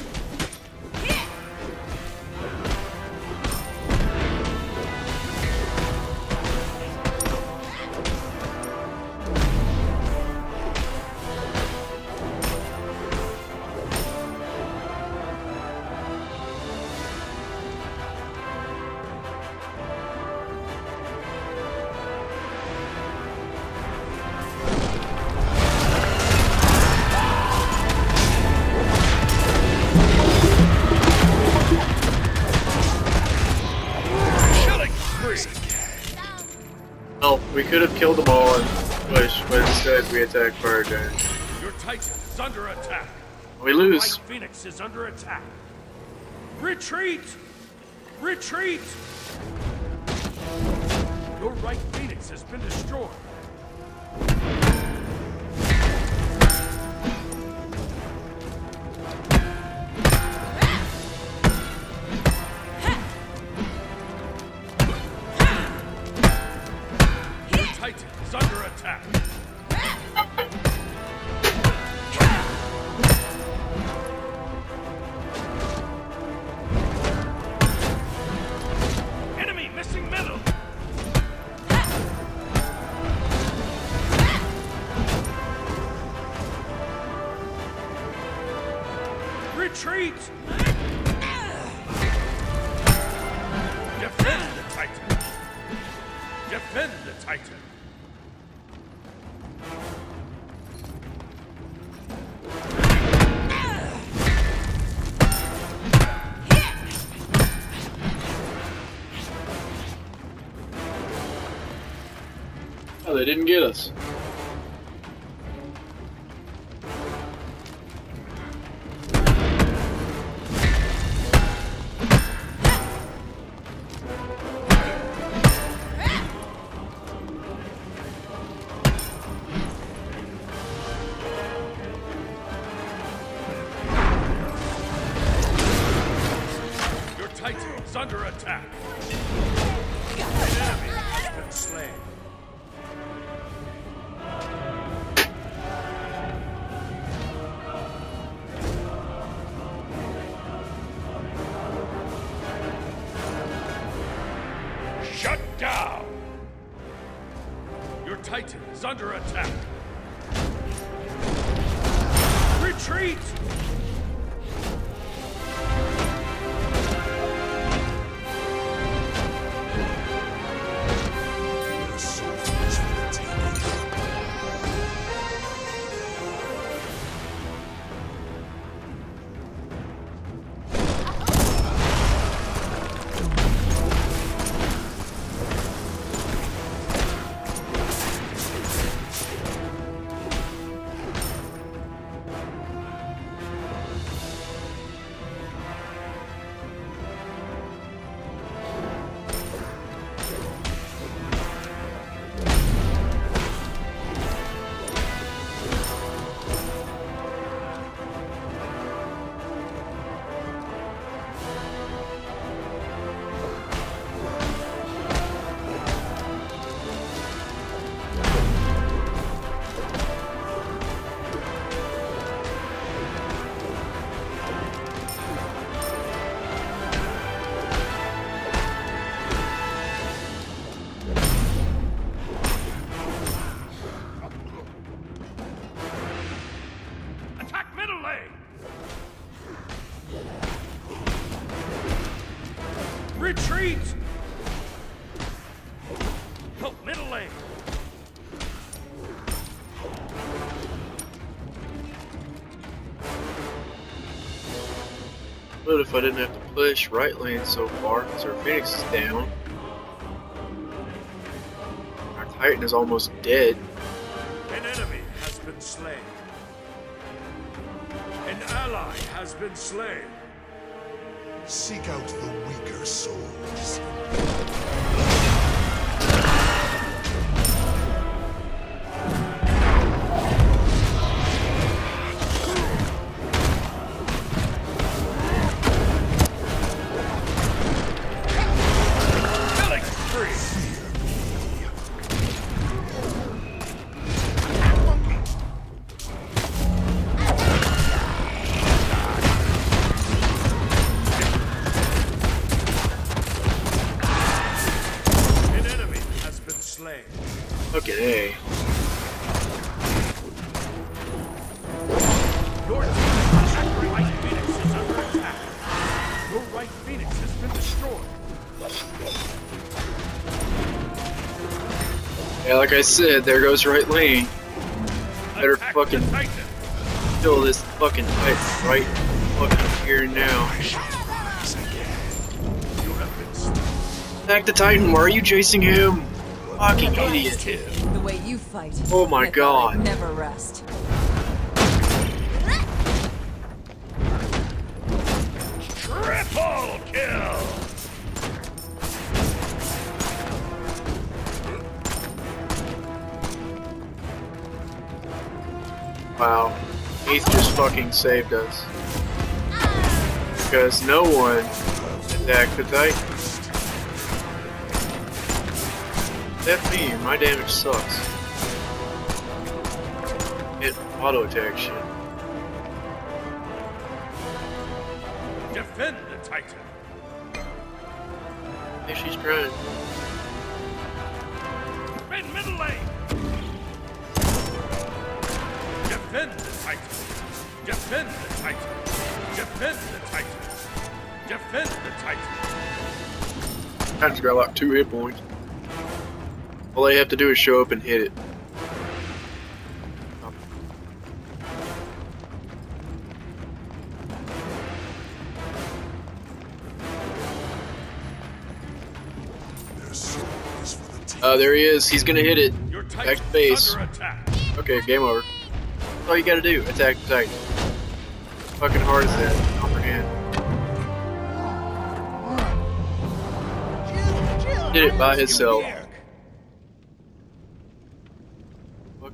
Oh, we could have killed them all and pushed, but instead we attacked Fire Giant. Your Titan is under attack. We lose. White Phoenix is under attack. Retreat! Retreat! Your right Phoenix has been destroyed. Titan is under attack. Enemy missing middle. Retreat! Defend the Titan! Defend the Titan! Oh, they didn't get us. Titan is under attack. An enemy has been slain. Shut down. Your Titan is under attack. Retreat! Retreat! Help middle lane! But if I didn't have to push right lane so far, because our Phoenix is down. Our Titan is almost dead. An enemy has been slain. An ally has been slain. Seek out the weaker souls. Killing spree. Look at A. Your right Phoenix is under attack. Your right Phoenix has been destroyed. Yeah, like I said, there goes right lane. Better Attack fucking the Titan. kill this fucking Titan right fucking here now. You have been stunned. Attack the Titan, why are you chasing him? Fucking idiot. The way you fight. Oh my I thought God. I'd never rest. Triple kill! Wow. Heath just fucking saved us. Because no one attacked the Titan. F me, my damage sucks. Hit auto attack shit. Defend the Titan. Hey, she's trying. In middle lane. Defend the Titan. Defend the Titan. Defend the Titan. Defend the Titan. I just got like two hit points. All they have to do is show up and hit it. Uh, there he is. He's gonna hit it. Your Back to Titan base. under attack. Okay, game over. That's all you gotta do. Attack the Titan. Fucking hard as that. Comprehend. Did it by himself. Fuck.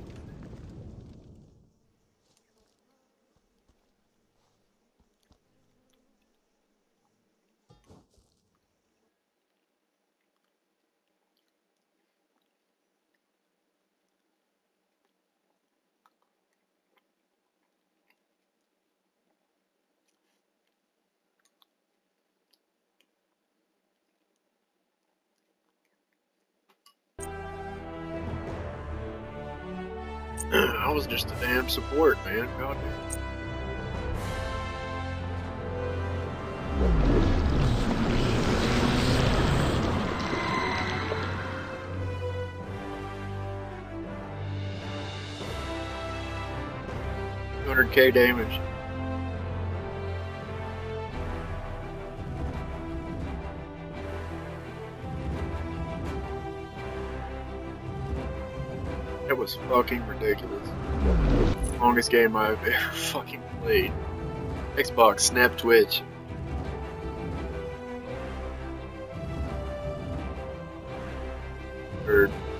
I was just a damn support, man. God damn. two hundred K damage. That was fucking ridiculous. Longest game I've ever fucking played. Xbox, Snap Twitch. Bird.